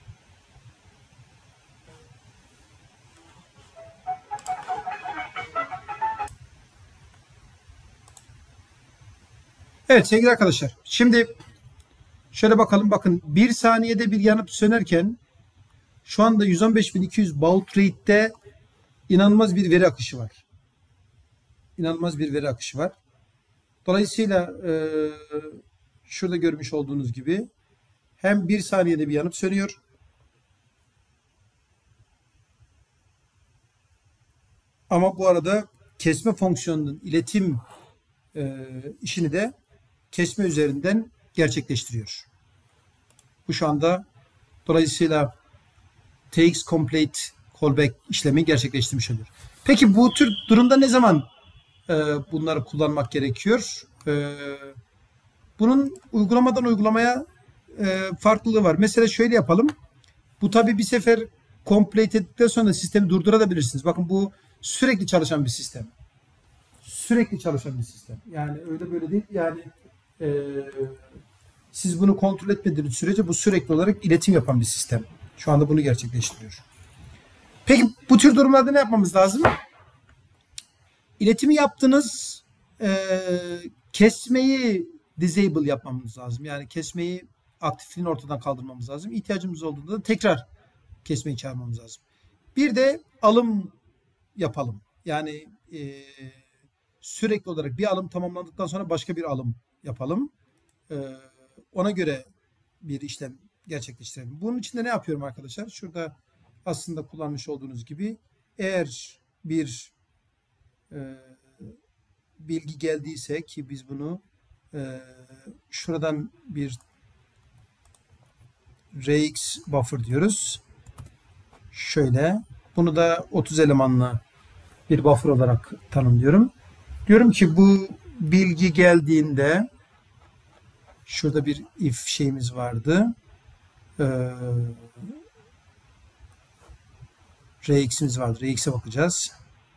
Evet sevgili arkadaşlar. Şimdi şöyle bakalım. Bakın bir saniyede bir yanıp sönerken şu anda yüz on beş bin iki yüz baud rate'de inanılmaz bir veri akışı var. İnanılmaz bir veri akışı var. Dolayısıyla e, şurada görmüş olduğunuz gibi hem bir saniyede bir yanıp sönüyor. Ama bu arada kesme fonksiyonunun iletim e, işini de kesme üzerinden gerçekleştiriyor. Bu şu anda dolayısıyla T X complete callback işlemi gerçekleştirmiş oluyor. Peki bu tür durumda ne zaman e, bunları kullanmak gerekiyor? E, bunun uygulamadan uygulamaya e, farklılığı var. Mesela şöyle yapalım. Bu tabi bir sefer complete ettikten sonra sistemi durdurabilirsiniz. Bakın bu sürekli çalışan bir sistem. Sürekli çalışan bir sistem. Yani öyle böyle değil. Yani e, siz bunu kontrol etmediğiniz sürece bu sürekli olarak iletim yapan bir sistem. Şu anda bunu gerçekleştiriyor. Peki bu tür durumlarda ne yapmamız lazım? İletimi yaptınız, e, kesmeyi disable yapmamız lazım. Yani kesmeyi aktifliğini ortadan kaldırmamız lazım. İhtiyacımız olduğunda da tekrar kesmeyi çağırmamız lazım. Bir de alım yapalım. Yani e, sürekli olarak bir alım tamamlandıktan sonra başka bir alım yapalım. E, ona göre bir işlem gerçekleştirelim. Bunun için de ne yapıyorum arkadaşlar? Şurada aslında kullanmış olduğunuz gibi eğer bir e, bilgi geldiyse ki biz bunu e, şuradan bir Rx buffer diyoruz. Şöyle. Bunu da otuz elemanlı bir buffer olarak tanımlıyorum. Diyorum ki bu bilgi geldiğinde şurada bir if şeyimiz vardı. Ee, Rx'imiz vardı. Rx'e bakacağız.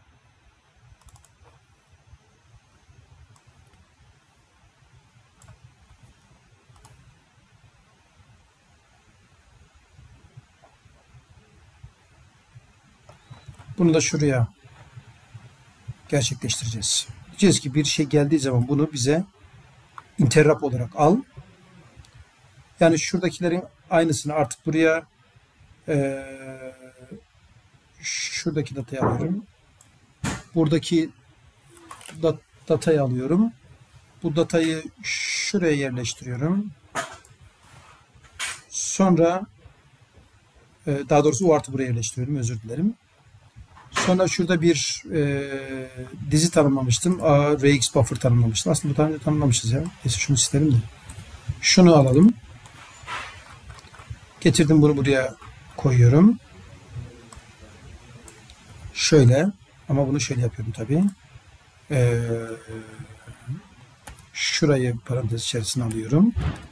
Bunu da şuraya gerçekleştireceğiz. Diyeceğiz ki bir şey geldiği zaman bunu bize interrupt olarak al. Yani şuradakilerin aynısını artık buraya e, şuradaki datayı alıyorum. Buradaki dat datayı alıyorum. Bu datayı şuraya yerleştiriyorum. Sonra e, daha doğrusu U artı buraya yerleştiriyorum. Özür dilerim. Sonra şurada bir e, dizi tanımlamıştım. A, Rx buffer tanımlamıştım. Aslında bu tane de tanımlamışız ya. Neyse şunu isterim de. Şunu alalım. Getirdim bunu buraya koyuyorum. Şöyle. Ama bunu şöyle yapıyorum tabii. Ee, şurayı parantez içerisine alıyorum.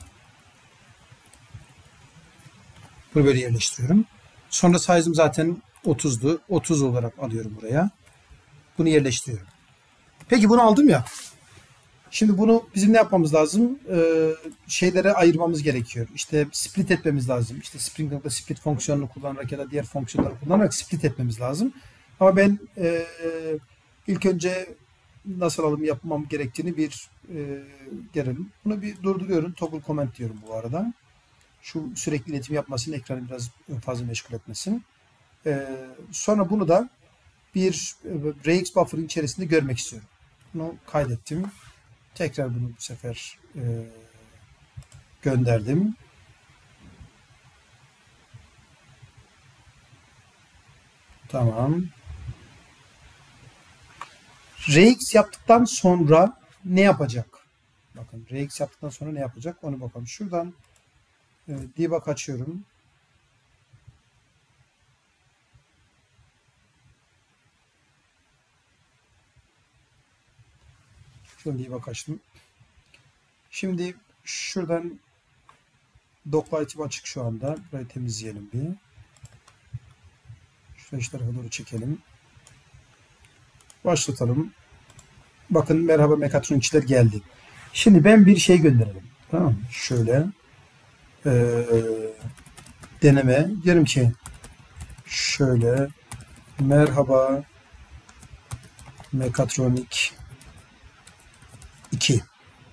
Bunu böyle yerleştiriyorum. Sonra size'ım zaten otuzdu. otuz olarak alıyorum buraya. Bunu yerleştiriyorum. Peki bunu aldım ya. Şimdi bunu bizim ne yapmamız lazım? Ee, şeylere ayırmamız gerekiyor. İşte split etmemiz lazım. İşte Spring.NET'te split fonksiyonunu kullanarak ya da diğer fonksiyonları kullanarak split etmemiz lazım. Ama ben e, ilk önce nasıl alım yapmam gerektiğini bir e, görelim. Bunu bir durduruyorum. Toggle comment diyorum bu arada. Şu sürekli iletim yapmasın, ekranı biraz fazla meşgul etmesin. E, sonra bunu da bir R X buffer'ın içerisinde görmek istiyorum. Bunu kaydettim. Tekrar bunu bu sefer e, gönderdim. Tamam. R X yaptıktan sonra ne yapacak? Bakın R X yaptıktan sonra ne yapacak? Onu bakalım. Şuradan e, debug açıyorum. Şuradan debug açtım. Şimdi şuradan doclightim açık şu anda. Burayı temizleyelim bir. Şurayı şu tarafa doğru çekelim. Başlatalım. Bakın merhaba mekatronikçiler geldi. Şimdi ben bir şey gönderelim. Tamam mı? Şöyle ee, deneme. Diyorum ki şöyle merhaba mekatronik iki.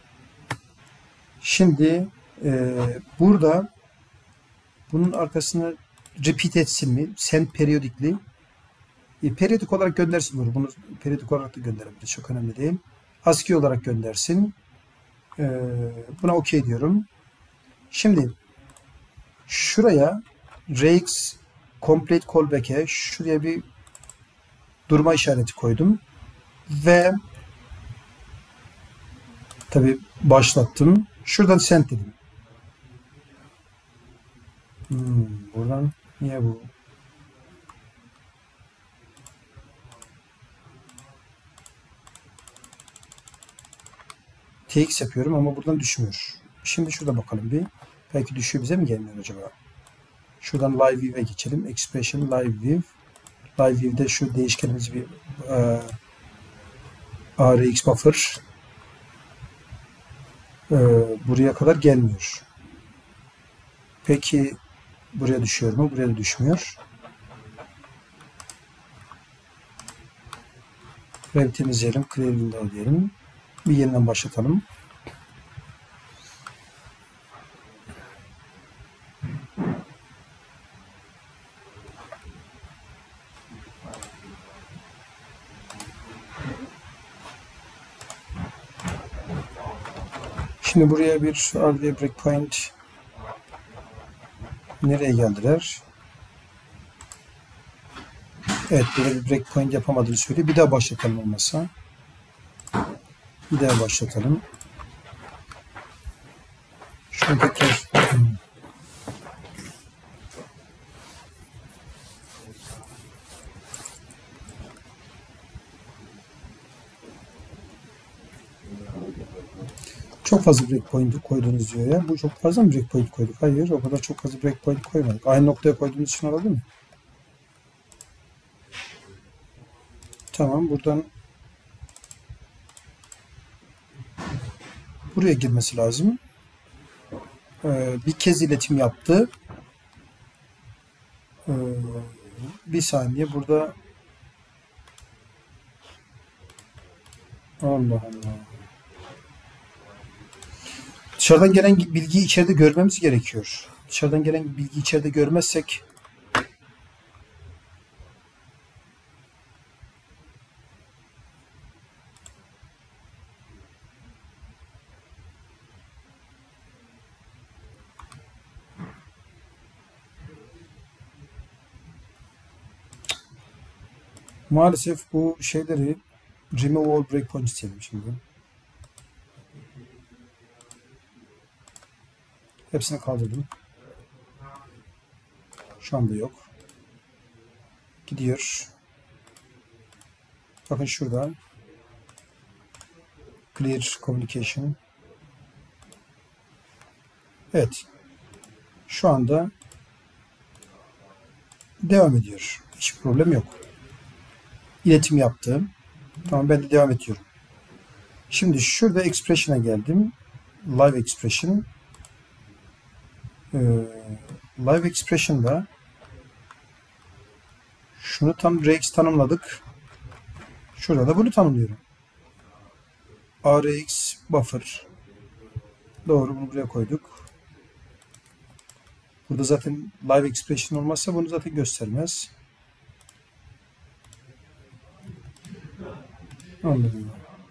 Şimdi e, burada bunun arkasına repeat etsin mi? Send periodically. E, periyodik olarak göndersin bunu. Bunu periyodik olarak da gönderebilir. Çok önemli değil. ASCII olarak göndersin. E, buna OK diyorum. Şimdi şuraya R X complete callback'e şuraya bir durma işareti koydum. Ve tabi başlattım. Şuradan send dedim. Hmm, buradan niye bu? T X yapıyorum ama buradan düşmüyor. Şimdi şurada bakalım bir. Belki düşüyor, bize mi gelmiyor acaba? Şuradan live view'e geçelim. Expression live view. Live view'de şu değişkenimiz bir e, R X buffer e, buraya kadar gelmiyor. Peki buraya düşüyor mu? Buraya da düşmüyor. Burayı temizleyelim. Clear window diyelim. Bir yeniden başlatalım. Şimdi buraya bir R V breakpoint nereye geldiler? Evet, böyle bir breakpoint yapamadığını söylüyor. Bir daha başlatalım olmasa. Bir daha başlatalım. Şunu tekrar çok fazla breakpoint koydunuz diyor ya. Bu çok fazla mı breakpoint koyduk? Hayır, o kadar çok fazla breakpoint koymadık. Aynı noktaya koyduğumuz için oldu mu? Tamam, buradan buraya girmesi lazım. Ee, bir kez iletim yaptı. Ee, bir saniye burada. Allah Allah. Dışarıdan gelen bilgiyi içeride görmemiz gerekiyor. Dışarıdan gelen bilgiyi içeride görmezsek maalesef bu şeyleri remove all breakpoint isteyelim şimdi. Hepsini kaldırdım. Şu anda yok. Gidiyor. Bakın şurada. Clear communication. Evet. Şu anda devam ediyor. Hiç problem yok. İletim yaptım. Tamam, ben de devam ediyorum. Şimdi şurada expression'a geldim. Live expression. Ee, live expression'da şunu tam rex tanımladık. Şurada da bunu tanımlıyorum. Rx buffer. Doğru, bunu buraya koyduk. Burada zaten live expression olmazsa bunu zaten göstermez. Anladım.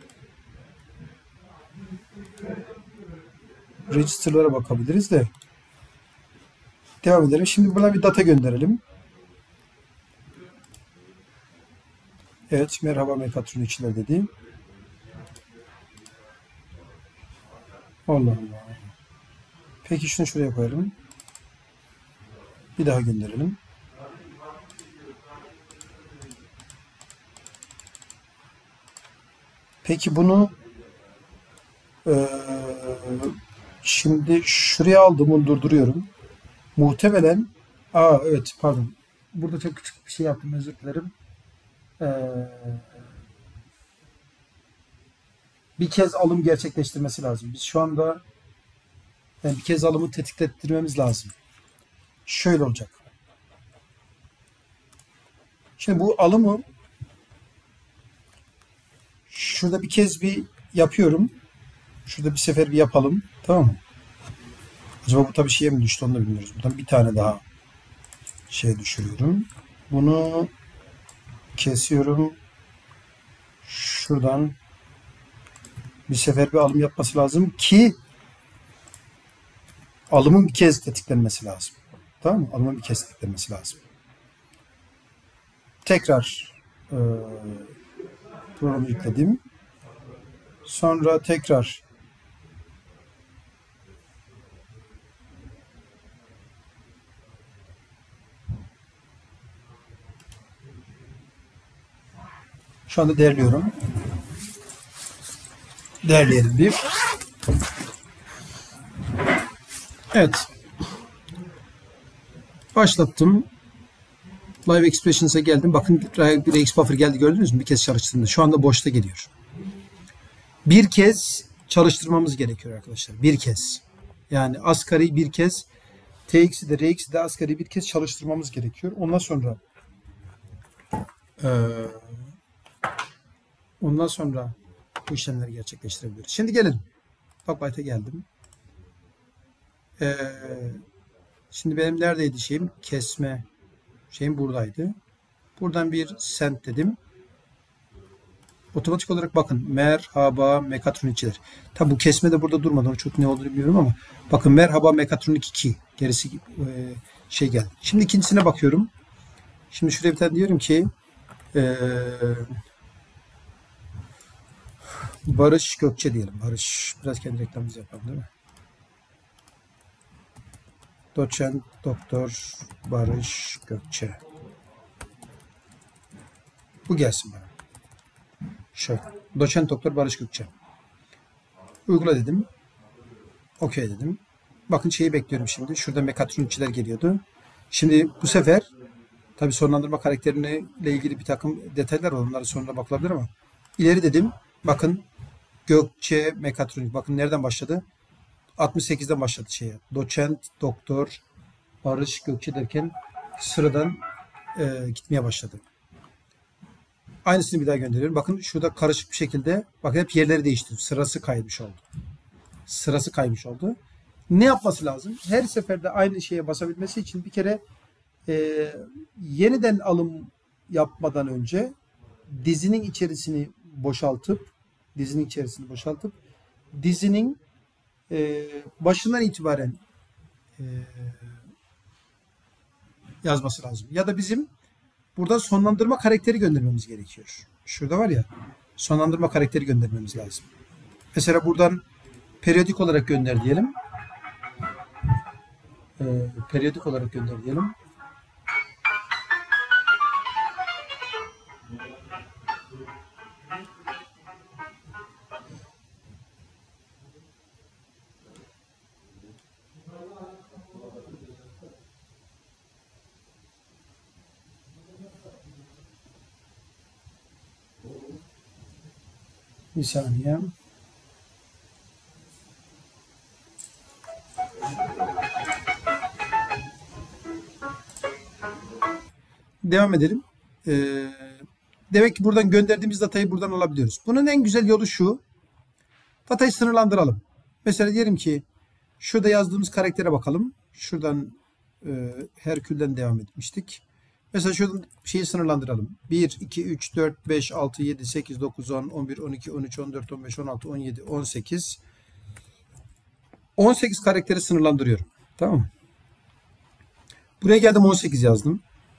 Register'lara bakabiliriz de. Devam edelim. Şimdi buna bir data gönderelim. Evet, merhaba mekatronikçiler dediğim. Allah Allah. Peki şunu şuraya koyalım. Bir daha gönderelim. Peki bunu e, şimdi şuraya aldım, bunu durduruyorum. Muhtemelen aa evet pardon. Burada çok küçük bir şey yaptım, özür dilerim. Ee, bir kez alım gerçekleştirmesi lazım. Biz şu anda yani bir kez alımı tetiklettirmemiz lazım. Şöyle olacak. Şimdi bu alımı şurada bir kez bir yapıyorum. Şurada bir sefer bir yapalım. Tamam mı? Acaba bu tabii şeye mi düştü, onu da bilmiyoruz. Buradan bir tane daha şey düşürüyorum. Bunu kesiyorum. Şuradan bir sefer bir alım yapması lazım ki alımın bir kez tetiklenmesi lazım. Tamam mı? Alımın bir kez tetiklenmesi lazım. Tekrar e, programı yükledim. Sonra tekrar şu anda değerliyorum. Değerleyelim bir. Evet. Başlattım. Live Expressions'a geldim. Bakın bir X buffer geldi, gördünüz mü? Bir kez çalıştığında. Şu anda boşta geliyor. Bir kez çalıştırmamız gerekiyor arkadaşlar. Bir kez. Yani asgari bir kez T X'i de R X'i de asgari bir kez çalıştırmamız gerekiyor. Ondan sonra e, ondan sonra bu işlemleri gerçekleştirebiliriz. Şimdi gelin. Backbyte'a geldim. Ee, şimdi benim neredeydi şeyim? Kesme şeyim buradaydı. Buradan bir send dedim. Otomatik olarak bakın. Merhaba mekatronikçiler. Tabi bu kesme de burada durmadan çok ne olduğunu bilmiyorum ama bakın merhaba mekatronik iki. Gerisi e, şey geldi. Şimdi ikincisine bakıyorum. Şimdi şuraya bir tane diyorum ki e, Barış Gökçe diyelim. Barış. Biraz kendi reklamımızı yapalım değil mi? Doçent Doktor Barış Gökçe. Bu gelsin bana. Şöyle. Doçent Doktor Barış Gökçe. Uygula dedim. Okey dedim. Bakın şeyi bekliyorum şimdi. Şurada mekatronikçiler geliyordu. Şimdi bu sefer tabii sonlandırma karakterine ile ilgili bir takım detaylar var. Onlara sonra bakılabilir ama ileri dedim. Bakın Gökçe mekatronik. Bakın nereden başladı? altmış sekizden başladı şeye. Doçent, doktor, Barış, Gökçe derken sıradan e, gitmeye başladı. Aynısını bir daha gönderiyorum. Bakın şurada karışık bir şekilde bakın hep yerleri değişti. Sırası kaymış oldu. Sırası kaymış oldu. Ne yapması lazım? Her seferde aynı şeye basabilmesi için bir kere e, yeniden alım yapmadan önce dizinin içerisini boşaltıp dizinin içerisini boşaltıp dizinin e, başından itibaren e, yazması lazım. Ya da bizim burada sonlandırma karakteri göndermemiz gerekiyor. Şurada var ya, sonlandırma karakteri göndermemiz lazım. Mesela buradan periyodik olarak gönder diyelim. Ee, periyodik olarak gönder diyelim. Bir saniye. devam edelim. Ee, demek ki buradan gönderdiğimiz datayı buradan alabiliyoruz. Bunun en güzel yolu şu. Datayı sınırlandıralım. Mesela diyelim ki şurada yazdığımız karaktere bakalım. Şuradan e, Herkül'den devam etmiştik. Mesela şuradan şeyi sınırlandıralım. bir, iki, üç, dört, beş, altı, yedi, sekiz, dokuz, on, on bir, on iki, on üç, on dört, on beş, on altı, on yedi, on sekiz. on sekiz karakteri sınırlandırıyorum. Tamam mı? Buraya geldim on sekiz yazdım.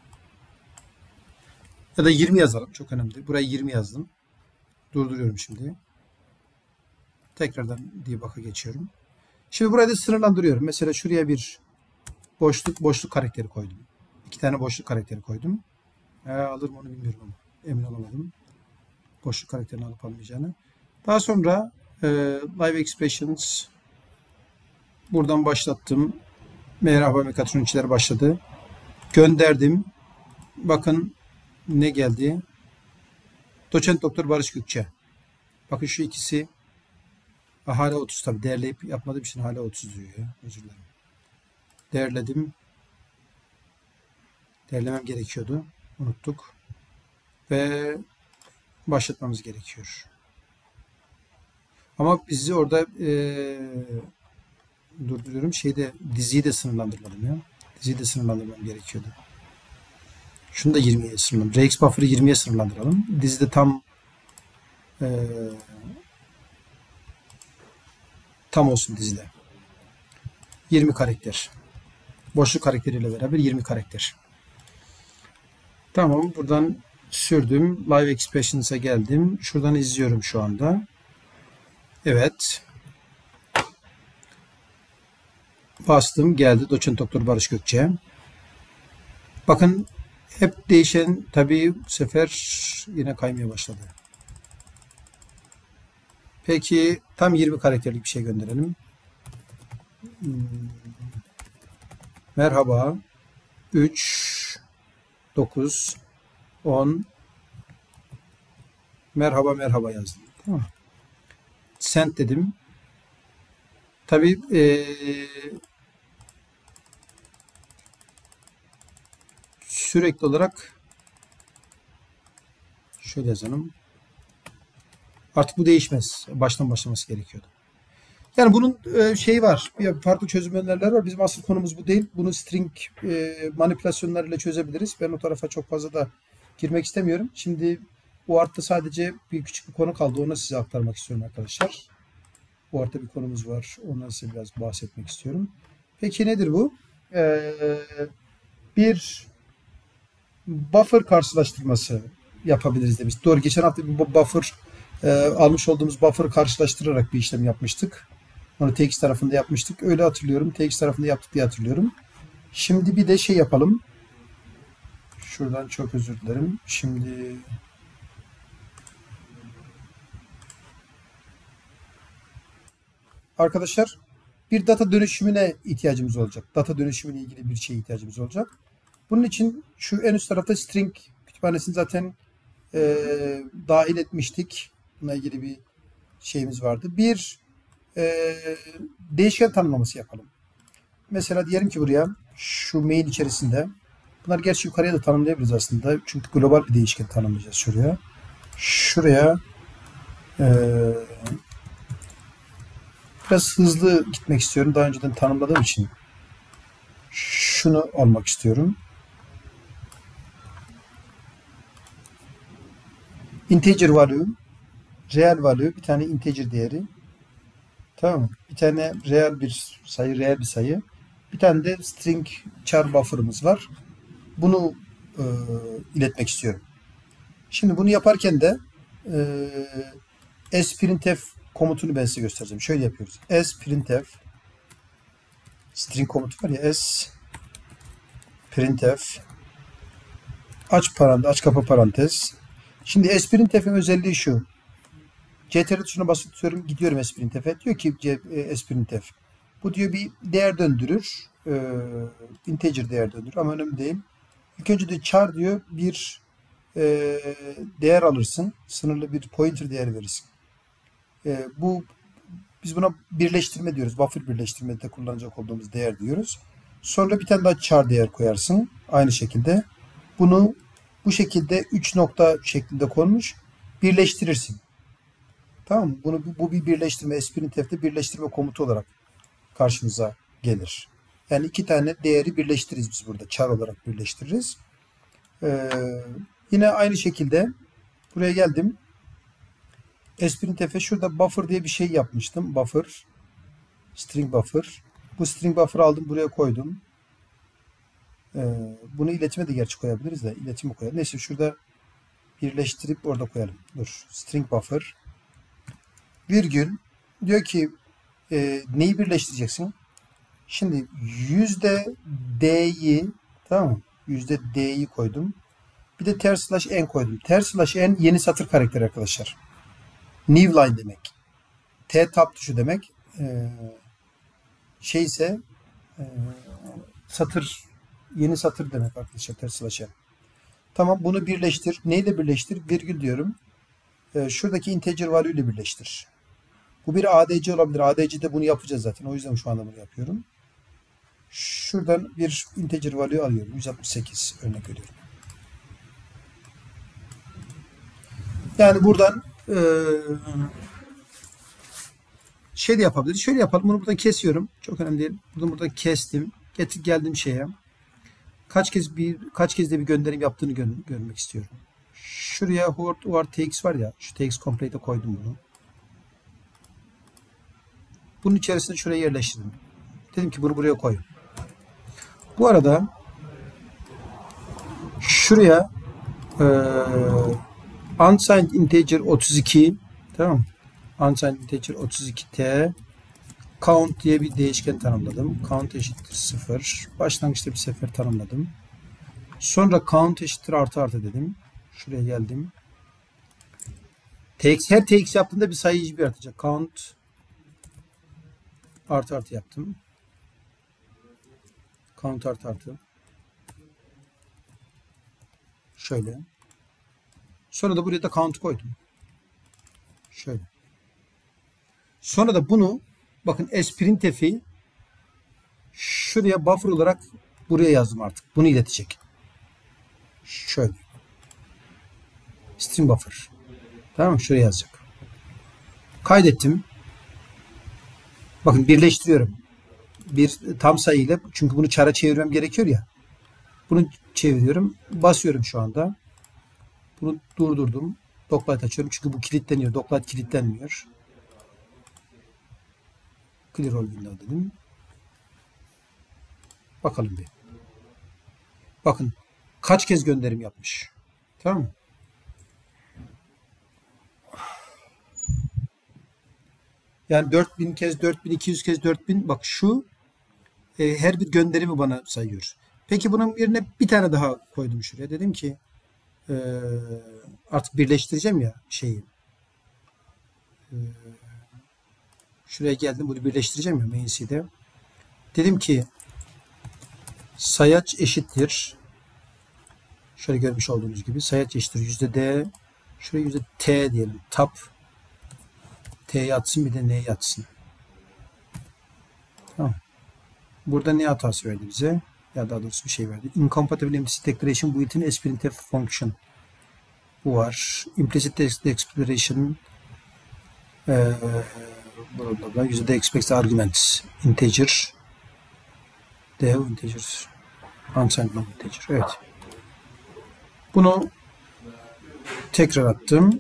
Ya da yirmi yazalım. Çok önemli. Buraya yirmi yazdım. Durduruyorum şimdi. Tekrardan debug'a geçiyorum. Şimdi buraya da sınırlandırıyorum. Mesela şuraya bir boşluk boşluk karakteri koydum. İki tane boşluk karakteri koydum. Ee, alır mı onu bilmiyorum ama emin olamadım. Boşluk karakterini alıp almayacağını. Daha sonra e, Live Expressions buradan başlattım. Merhaba mekatronikçiler başladı. Gönderdim. Bakın ne geldi? Doçent Doktor Barış Gökçe. Bakın şu ikisi hala otuz tabi. Değerleyip yapmadığım için hala otuz diyor ya. Özür dilerim. Değerledim. Değerlemem gerekiyordu. Unuttuk. Ve başlatmamız gerekiyor. Ama bizi orada ee, durduruyorum. Şeyde diziyi de sınırlandırmadım ya. Diziyi de sınırlandırmam gerekiyordu. Şunu da yirmiye sınırlandıralım. R X buffer'ı yirmiye sınırlandıralım. Dizide tam ee, tam olsun dizide. yirmi karakter. Boşluk karakteriyle beraber yirmi karakter. Tamam. Buradan sürdüm. Live Expressions'a geldim. Şuradan izliyorum şu anda. Evet. Bastım. Geldi. Doçent Doktor Barış Gökçe. Bakın hep değişen tabii bu sefer yine kaymaya başladı. Peki tam yirmi karakterlik bir şey gönderelim. Hmm. Merhaba. üç, dokuz, on. Merhaba merhaba yazdım. Tamam. Send dedim. Tabii ee, sürekli olarak şöyle yazalım. Artık bu değişmez. Baştan başlaması gerekiyordu. Yani bunun şeyi var. Farklı çözüm önerileri var. Bizim asıl konumuz bu değil. Bunu string manipülasyonlarıyla çözebiliriz. Ben o tarafa çok fazla da girmek istemiyorum. Şimdi bu artta sadece bir küçük bir konu kaldı. Onu size aktarmak istiyorum arkadaşlar. Bu artta bir konumuz var. Ondan size biraz bahsetmek istiyorum. Peki nedir bu? Ee, bir buffer karşılaştırması yapabiliriz demiş. Doğru. Geçen hafta bir buffer e, almış olduğumuz buffer'ı karşılaştırarak bir işlem yapmıştık. Onu T X tarafında yapmıştık. Öyle hatırlıyorum. T X tarafında yaptık diye hatırlıyorum. Şimdi bir de şey yapalım. Şuradan çok özür dilerim. Şimdi arkadaşlar bir data dönüşümüne ihtiyacımız olacak. Data dönüşümüyle ilgili bir şeye ihtiyacımız olacak. Bunun için şu en üst tarafta string kütüphanesini zaten e, dahil etmiştik. Bununla ilgili bir şeyimiz vardı. Bir e, değişken tanımlaması yapalım. Mesela diyelim ki buraya şu main içerisinde bunlar gerçi yukarıya da tanımlayabiliriz aslında. Çünkü global bir değişken tanımlayacağız şuraya. Şuraya e, biraz hızlı gitmek istiyorum. Daha önceden tanımladığım için şunu almak istiyorum. Integer value, real value, bir tane integer değeri. Tamam mı? Bir tane real bir sayı, real bir sayı. Bir tane de string char buffer'ımız var. Bunu e, iletmek istiyorum. Şimdi bunu yaparken de e, sprintf komutunu ben size göstereceğim. Şöyle yapıyoruz. sprintf string komutu var ya, sprintf aç parantez, aç kapa parantez. Şimdi sprintf'in özelliği şu. C T R L tuşuna basıp tutuyorum. Gidiyorum sprintf'e. Diyor ki e, sprintf. Bu diyor bir değer döndürür. E, integer değer döndürür. Ama önemli değil. İlk önce de char diyor bir e, değer alırsın. Sınırlı bir pointer değeri verirsin. E, bu biz buna birleştirme diyoruz. Buffer birleştirmede kullanacak olduğumuz değer diyoruz. Sonra bir tane daha char değer koyarsın. Aynı şekilde. Bunu Bu şekilde üç nokta şeklinde konmuş. Birleştirirsin. Tamam mı? Bunu, bu bir birleştirme, sprintf'te birleştirme komutu olarak karşımıza gelir. Yani iki tane değeri birleştiririz biz burada. Char olarak birleştiririz. Ee, yine aynı şekilde buraya geldim. Sprintf'e şurada buffer diye bir şey yapmıştım. Buffer. String buffer. Bu string buffer aldım, buraya koydum. Ee, bunu iletime de gerçi koyabiliriz de. İletime koyalım. Neyse şurada birleştirip orada koyalım. Dur. String buffer. Virgül. Diyor ki e, neyi birleştireceksin? Şimdi yüzde D'yi, tamam mı? Yüzde D'yi koydum. Bir de ters slash n koydum. Ters slash n yeni satır karakteri arkadaşlar. New line demek. T tab tuşu demek. Ee, şey ise e, satır, yeni satır demek arkadaşlar, ters slash n. Tamam, bunu birleştir. Neyle birleştir? Virgül diyorum. Ee, şuradaki integer value ile birleştir. Bu bir A D C olabilir. A D C'de bunu yapacağız zaten. O yüzden şu anda bunu yapıyorum. Şuradan bir integer value alıyorum. yüz altmış sekiz örnek veriyorum. Yani buradan e, şey de yapabiliriz. Şöyle yapalım. Bunu buradan kesiyorum. Çok önemli değil. Buradan buradan kestim. Getir geldim şeye. Kaç kez bir kaç kez de bir gönderim yaptığını gör, görmek istiyorum. Şuraya word tx var ya. Şu tx complete'e koydum bunu. Bunun içerisine şuraya yerleştirdim. Dedim ki bunu buraya koy. Bu arada şuraya e, unsigned integer otuz iki, tamam, unsigned integer otuz iki t count diye bir değişken tanımladım. Count eşittir sıfır. Başlangıçta bir sefer tanımladım. Sonra count eşittir artı artı dedim. Şuraya geldim. Tx, her tx yaptığında bir sayıcı bir artacak. Count artı artı yaptım. Count artı artı. Şöyle. Sonra da buraya da count koydum. Şöyle. Sonra da bunu bakın sprintf'i şuraya buffer olarak buraya yazdım artık. Bunu iletecek. Şöyle. String buffer. Tamam mı? Şuraya yazacak. Kaydettim. Bakın birleştiriyorum. Bir tam sayıyla, çünkü bunu char'a çevirmem gerekiyor ya. Bunu çeviriyorum. Basıyorum şu anda. Bunu durdurdum. Doclight açıyorum. Çünkü bu kilitleniyor. Doclight kilitlenmiyor. Clear all window dedim. Bakalım bir. Bakın kaç kez gönderim yapmış. Tamam mı? Yani dört bin kez, dört bin iki yüz kez, dört bin. Bak şu e, her bir gönderimi bana sayıyor. Peki bunun yerine bir tane daha koydum şuraya. Dedim ki e, artık birleştireceğim ya şeyi. E, şuraya geldim. Bunu birleştireceğim ya main C'de. Dedim ki sayaç eşittir. Şöyle görmüş olduğunuz gibi sayaç eşittir yüzde D. Şuraya yüzde T diyelim. Tab T yatsın, bir de N yatsın. Tamam. Burada ne hatası verdi bize? Ya daha doğrusu bir şey verdi. Incompatible implicit declaration built-in sprintf function. Bu var. Implicit declaration ee, burada yüzde D expects arguments. Integer. D integer. Unsigned long integer. Evet. Bunu tekrar attım.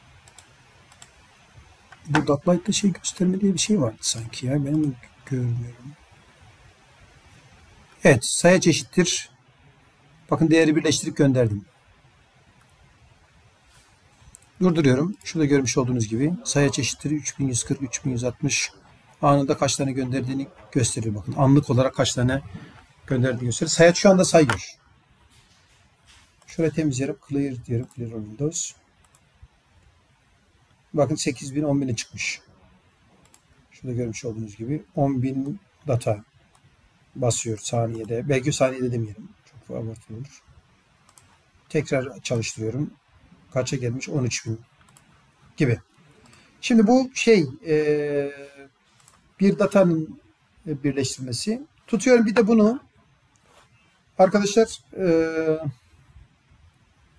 Bu Doclight'ta şey gösterme diye bir şey vardı sanki ya. Benim görmüyorum. Evet. Sayaç eşittir. Bakın değeri birleştirip gönderdim. Durduruyorum. Şurada görmüş olduğunuz gibi sayaç eşittir üç bin yüz kırk, üç bin yüz altmış anında kaç tane gönderdiğini gösteriyor. Bakın anlık olarak kaç tane gönderdiğini gösteriyor. Sayaç şu anda sayıyor. Şöyle temizleyelim. Clear diyorum. Clear all windows. Bakın sekiz bin, on bine çıkmış. Şurada görmüş olduğunuz gibi on bin data basıyor saniyede. Belki saniyede demeyelim. Çok abartılı olur. Tekrar çalıştırıyorum. Kaça gelmiş? on üç bin gibi. Şimdi bu şey e, bir datanın birleştirmesi. Tutuyorum bir de bunu arkadaşlar e,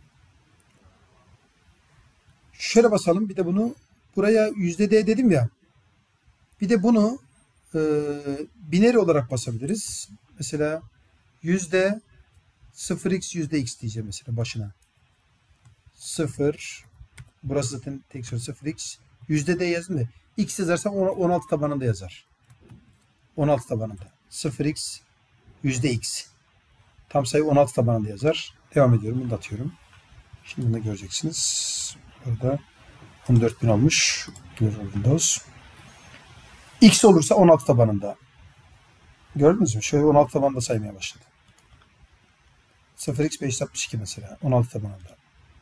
şöyle basalım. Bir de bunu buraya yüzde D dedim ya. Bir de bunu e, binary olarak basabiliriz. Mesela yüzde sıfır x yüzde x diyeceğim mesela başına. sıfır. Burası zaten tek soru sıfır x. Yüzde D yazın da. X yazarsam on altı tabanında yazar. on altı tabanında. sıfır x yüzde x. Tam sayı on altı tabanında yazar. Devam ediyorum. Bunu da atıyorum. Şimdi bunu da göreceksiniz. Burada on dört bin olmuş. Windows. X olursa on altı tabanında. Gördünüz mü? Şöyle on altı tabanında saymaya başladı. sıfır x beş yüz altmış iki mesela. on altı tabanında.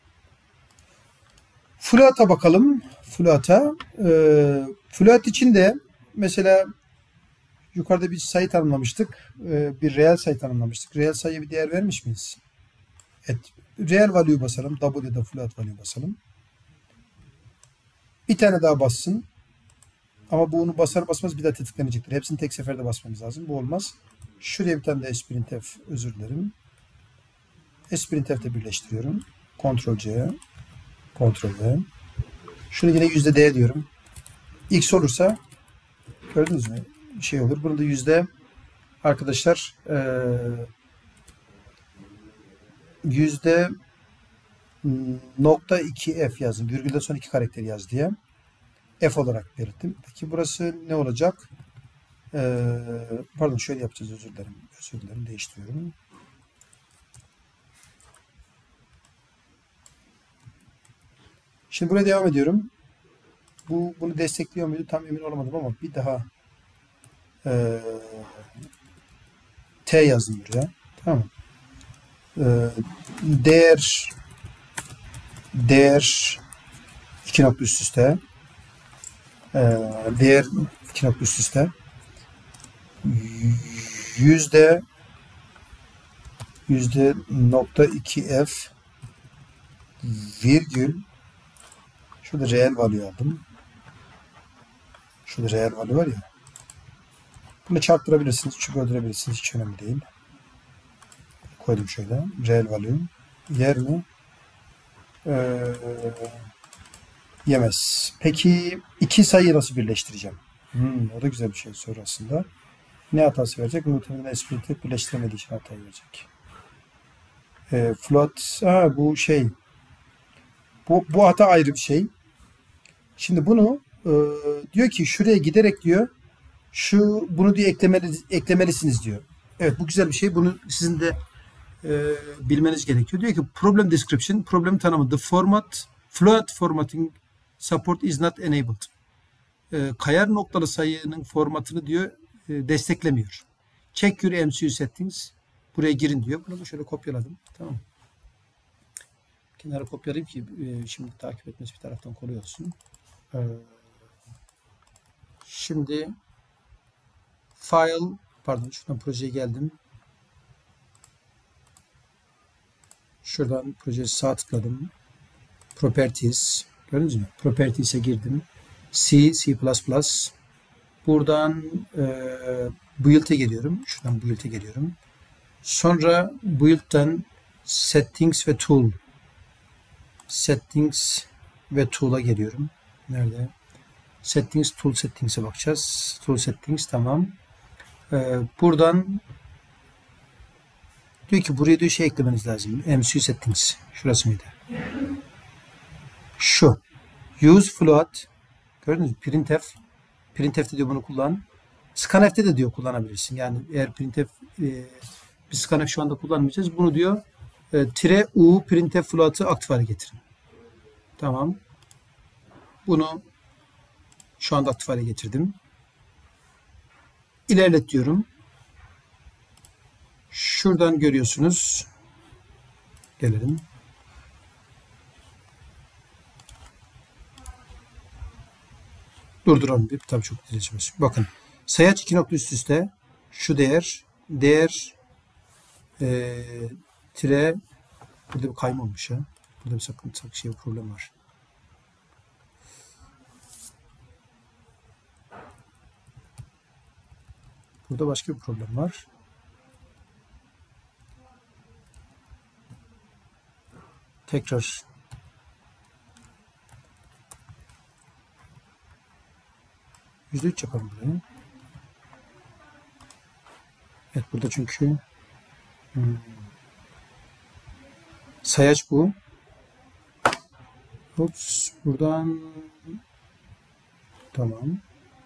Float'a bakalım. Float'a. E, float için de mesela yukarıda bir sayı tanımlamıştık. E, bir reel sayı tanımlamıştık. Reel sayıya bir değer vermiş miyiz? Evet. Reel value basalım. W ya da float value basalım. Bir tane daha bassın. Ama bunu basar basmaz bir daha tetiklenecektir. Hepsini tek seferde basmamız lazım. Bu olmaz. Şuraya bir tane de sprintf, özür dilerim. Sprintf de birleştiriyorum. Ctrl C, Ctrl V. Şunu yine yüzde D diyorum. X olursa gördünüz mü? Bir şey olur. Bunu da yüzde arkadaşlar yüzde nokta iki F yazın. Virgülden sonra iki karakter yaz diye. F olarak belirttim. Peki burası ne olacak? Ee, pardon şöyle yapacağız. Özür dilerim. Özür dilerim. Değiştiriyorum. Şimdi buraya devam ediyorum. Bu bunu destekliyor muydu? Tam emin olamadım ama bir daha e, T yazın buraya. Tamam. E, değer değer iki nokta üst üste e, değer iki nokta üst üste yüzde yüzde nokta iki F virgül şurada reel value aldım. Şurada reel value var ya. Bunu çarptırabilirsiniz. Küçük öldürebilirsiniz. Hiç önemli değil. Koydum şöyle. Reel value. Yer mi? Ee, yemez. Peki iki sayıyı nasıl birleştireceğim? Hmm, o da güzel bir şey soru aslında. Ne hatası verecek? Muhtemelen sprintf birleştiremediği için hatayı verecek. Ee, float. Ha, bu şey. Bu, bu hata ayrı bir şey. Şimdi bunu e, diyor ki şuraya giderek diyor şu bunu diyor eklemeli, eklemelisiniz diyor. Evet bu güzel bir şey. Bunu sizin de e, bilmeniz gerekiyor. Diyor ki problem description, problem tanımı. The format, float formatting support is not enabled. E, kayar noktalı sayının formatını diyor e, desteklemiyor. Check your M C U settings. Buraya girin diyor. Bunu da şöyle kopyaladım. Tamam. Kenara kopyalayayım ki e, şimdi takip etmesi bir taraftan kolay olsun. E, şimdi file, pardon şuradan projeye geldim. Şuradan projeye sağ tıkladım. Properties. Gördünüz mü? Properties'e girdim. C, C++. Buradan e, build'e geliyorum. Şuradan build'e geliyorum. Sonra build'den settings ve tool. Settings ve tool'a geliyorum. Nerede? Settings, tool settings'e bakacağız. Tool settings tamam. Ee, buradan diyor ki buraya diyor şey eklemeniz lazım. M C U settings. Şurası mıydı? Şu. Use float. Gördünüz mü? Printf. Printf'te diyor bunu kullan. Scanf'te de diyor kullanabilirsin. Yani eğer printf e, biz scanf şu anda kullanmayacağız. Bunu diyor e, tire u printf float'ı aktif hale getirin. Tamam. Bunu şu anda aktif hale getirdim. İlerlet diyorum. Şuradan görüyorsunuz. Gelelim. Durduralım bir. Tabii çok dileşmez. Bakın. Sayaç iki nokta üst üste. Şu değer. Değer e, tire burada bir kayma olmuş ya. Burada bir sakıntı şey bir problem var. Burada başka bir problem var. Tekrar yüzde üç yapalım buraya. Evet burada çünkü hmm, sayaç bu. Ups, buradan tamam.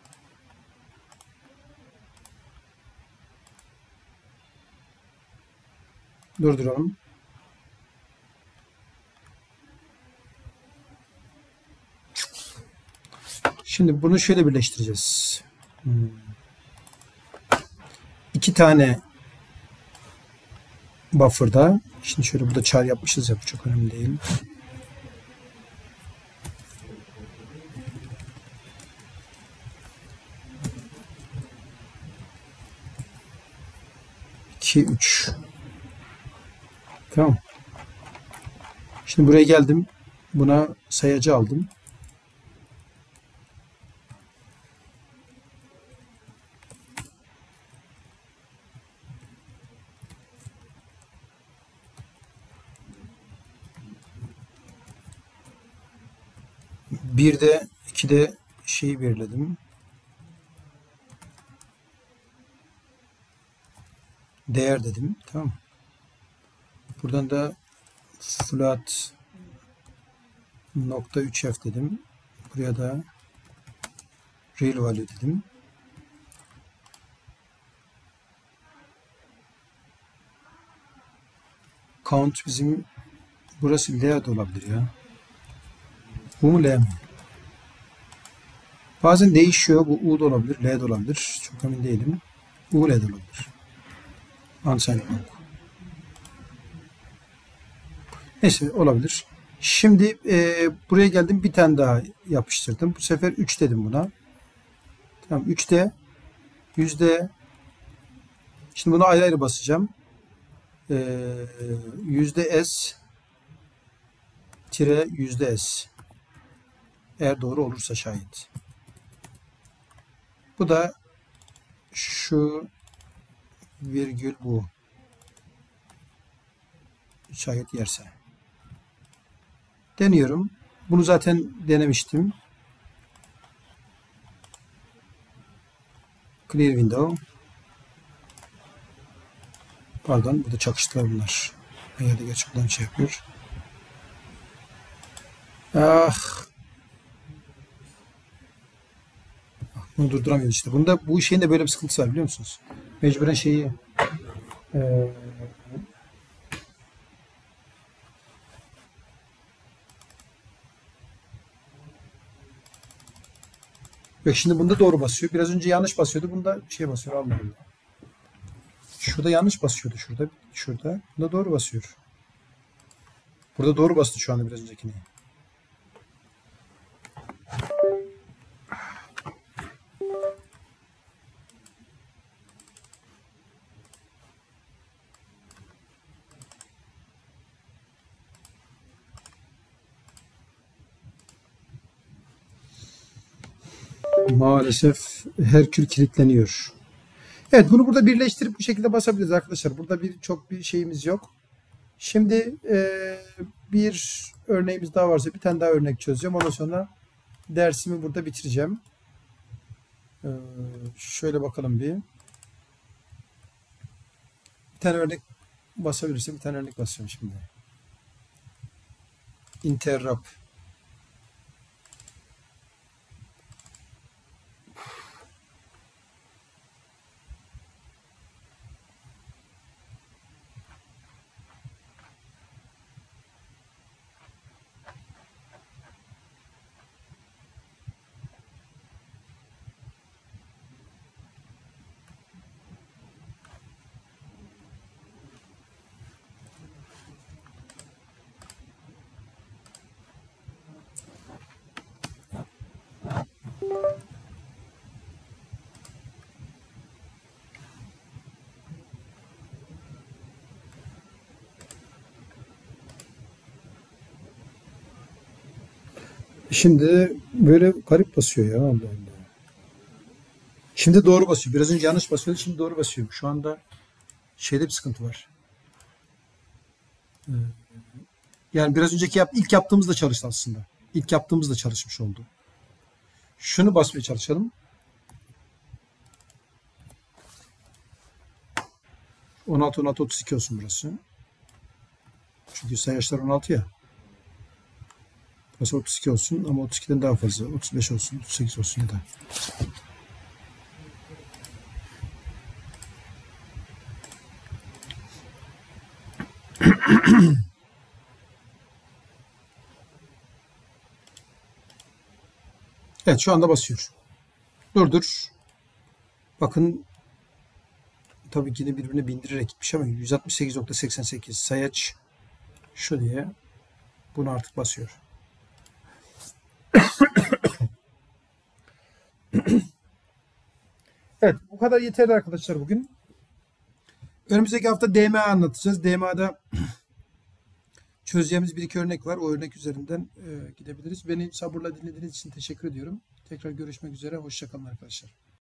Durduralım. Şimdi bunu şöyle birleştireceğiz. Hmm. İki tane buffer'da. Şimdi şöyle burada char yapmışız ya, bu çok önemli değil. iki, üç. Tamam. Şimdi buraya geldim. Buna sayacı aldım. Bir de iki de şeyi belirledim. Değer dedim. Tamam. Buradan da float nokta üç f dedim. Buraya da real value dedim. Count bizim burası L de olabilir ya. U mu L mi? Bazen değişiyor. Bu U da olabilir, L de olabilir. Çok emin değilim. U, L de olabilir. Unsigned block. Neyse olabilir. Şimdi e, buraya geldim. Bir tane daha yapıştırdım. Bu sefer üç dedim buna. Tamam. üçte yüzde şimdi bunu ayrı ayrı basacağım. E, yüzde S tire yüzde S. Eğer doğru olursa şayet. Bu da şu virgül bu. Şayet yerse. Deniyorum. Bunu zaten denemiştim. Clear window. Pardon. Burada çakıştılar bunlar. Ya da gerçekten şey yapıyor. Ah. Bunu durduramıyoruz işte. Bunda bu şeyin de böyle bir sıkıntısı var biliyor musunuz? Mecburen şeyi e, Bak şimdi bunda doğru basıyor. Biraz önce yanlış basıyordu. Bunda şey basıyor. Allah Allah. Şurada yanlış basıyordu. Şurada. Şurada. Bunda doğru basıyor. Burada doğru bastı şu anda biraz öncekini. Maalesef Herkül kilitleniyor. Evet, bunu burada birleştirip bu şekilde basabiliriz arkadaşlar. Burada bir çok bir şeyimiz yok. Şimdi e, bir örneğimiz daha varsa bir tane daha örnek çözeceğim. Ondan sonra dersimi burada bitireceğim. E, şöyle bakalım bir. Bir tane örnek basabilirsem bir tane örnek basacağım şimdi. Interrupt. Şimdi böyle garip basıyor ya. Allah Allah. Şimdi doğru basıyor. Biraz önce yanlış basıyordu. Şimdi doğru basıyor. Şu anda şeyde bir sıkıntı var. Yani biraz önceki yap, ilk yaptığımızda çalıştı aslında. İlk yaptığımızda çalışmış oldu. Şunu basmaya çalışalım. on altı on altı otuz iki olsun burası. Çünkü sayaçlar on altı ya. Burası otuz iki olsun ama otuz ikiden daha fazla. otuz beş olsun, otuz sekiz olsun ya da. Evet, şu anda basıyor. Durdur. Bakın tabii ki de birbirine bindirerek gitmiş ama yüz altmış sekiz nokta seksen sekiz sayaç şu diye bunu artık basıyor. Evet, bu kadar yeterli arkadaşlar bugün. Önümüzdeki hafta D M A anlatacağız. D M A'da çözeceğimiz bir iki örnek var. O örnek üzerinden e, gidebiliriz. Beni sabırla dinlediğiniz için teşekkür ediyorum. Tekrar görüşmek üzere. Hoşça kalın arkadaşlar.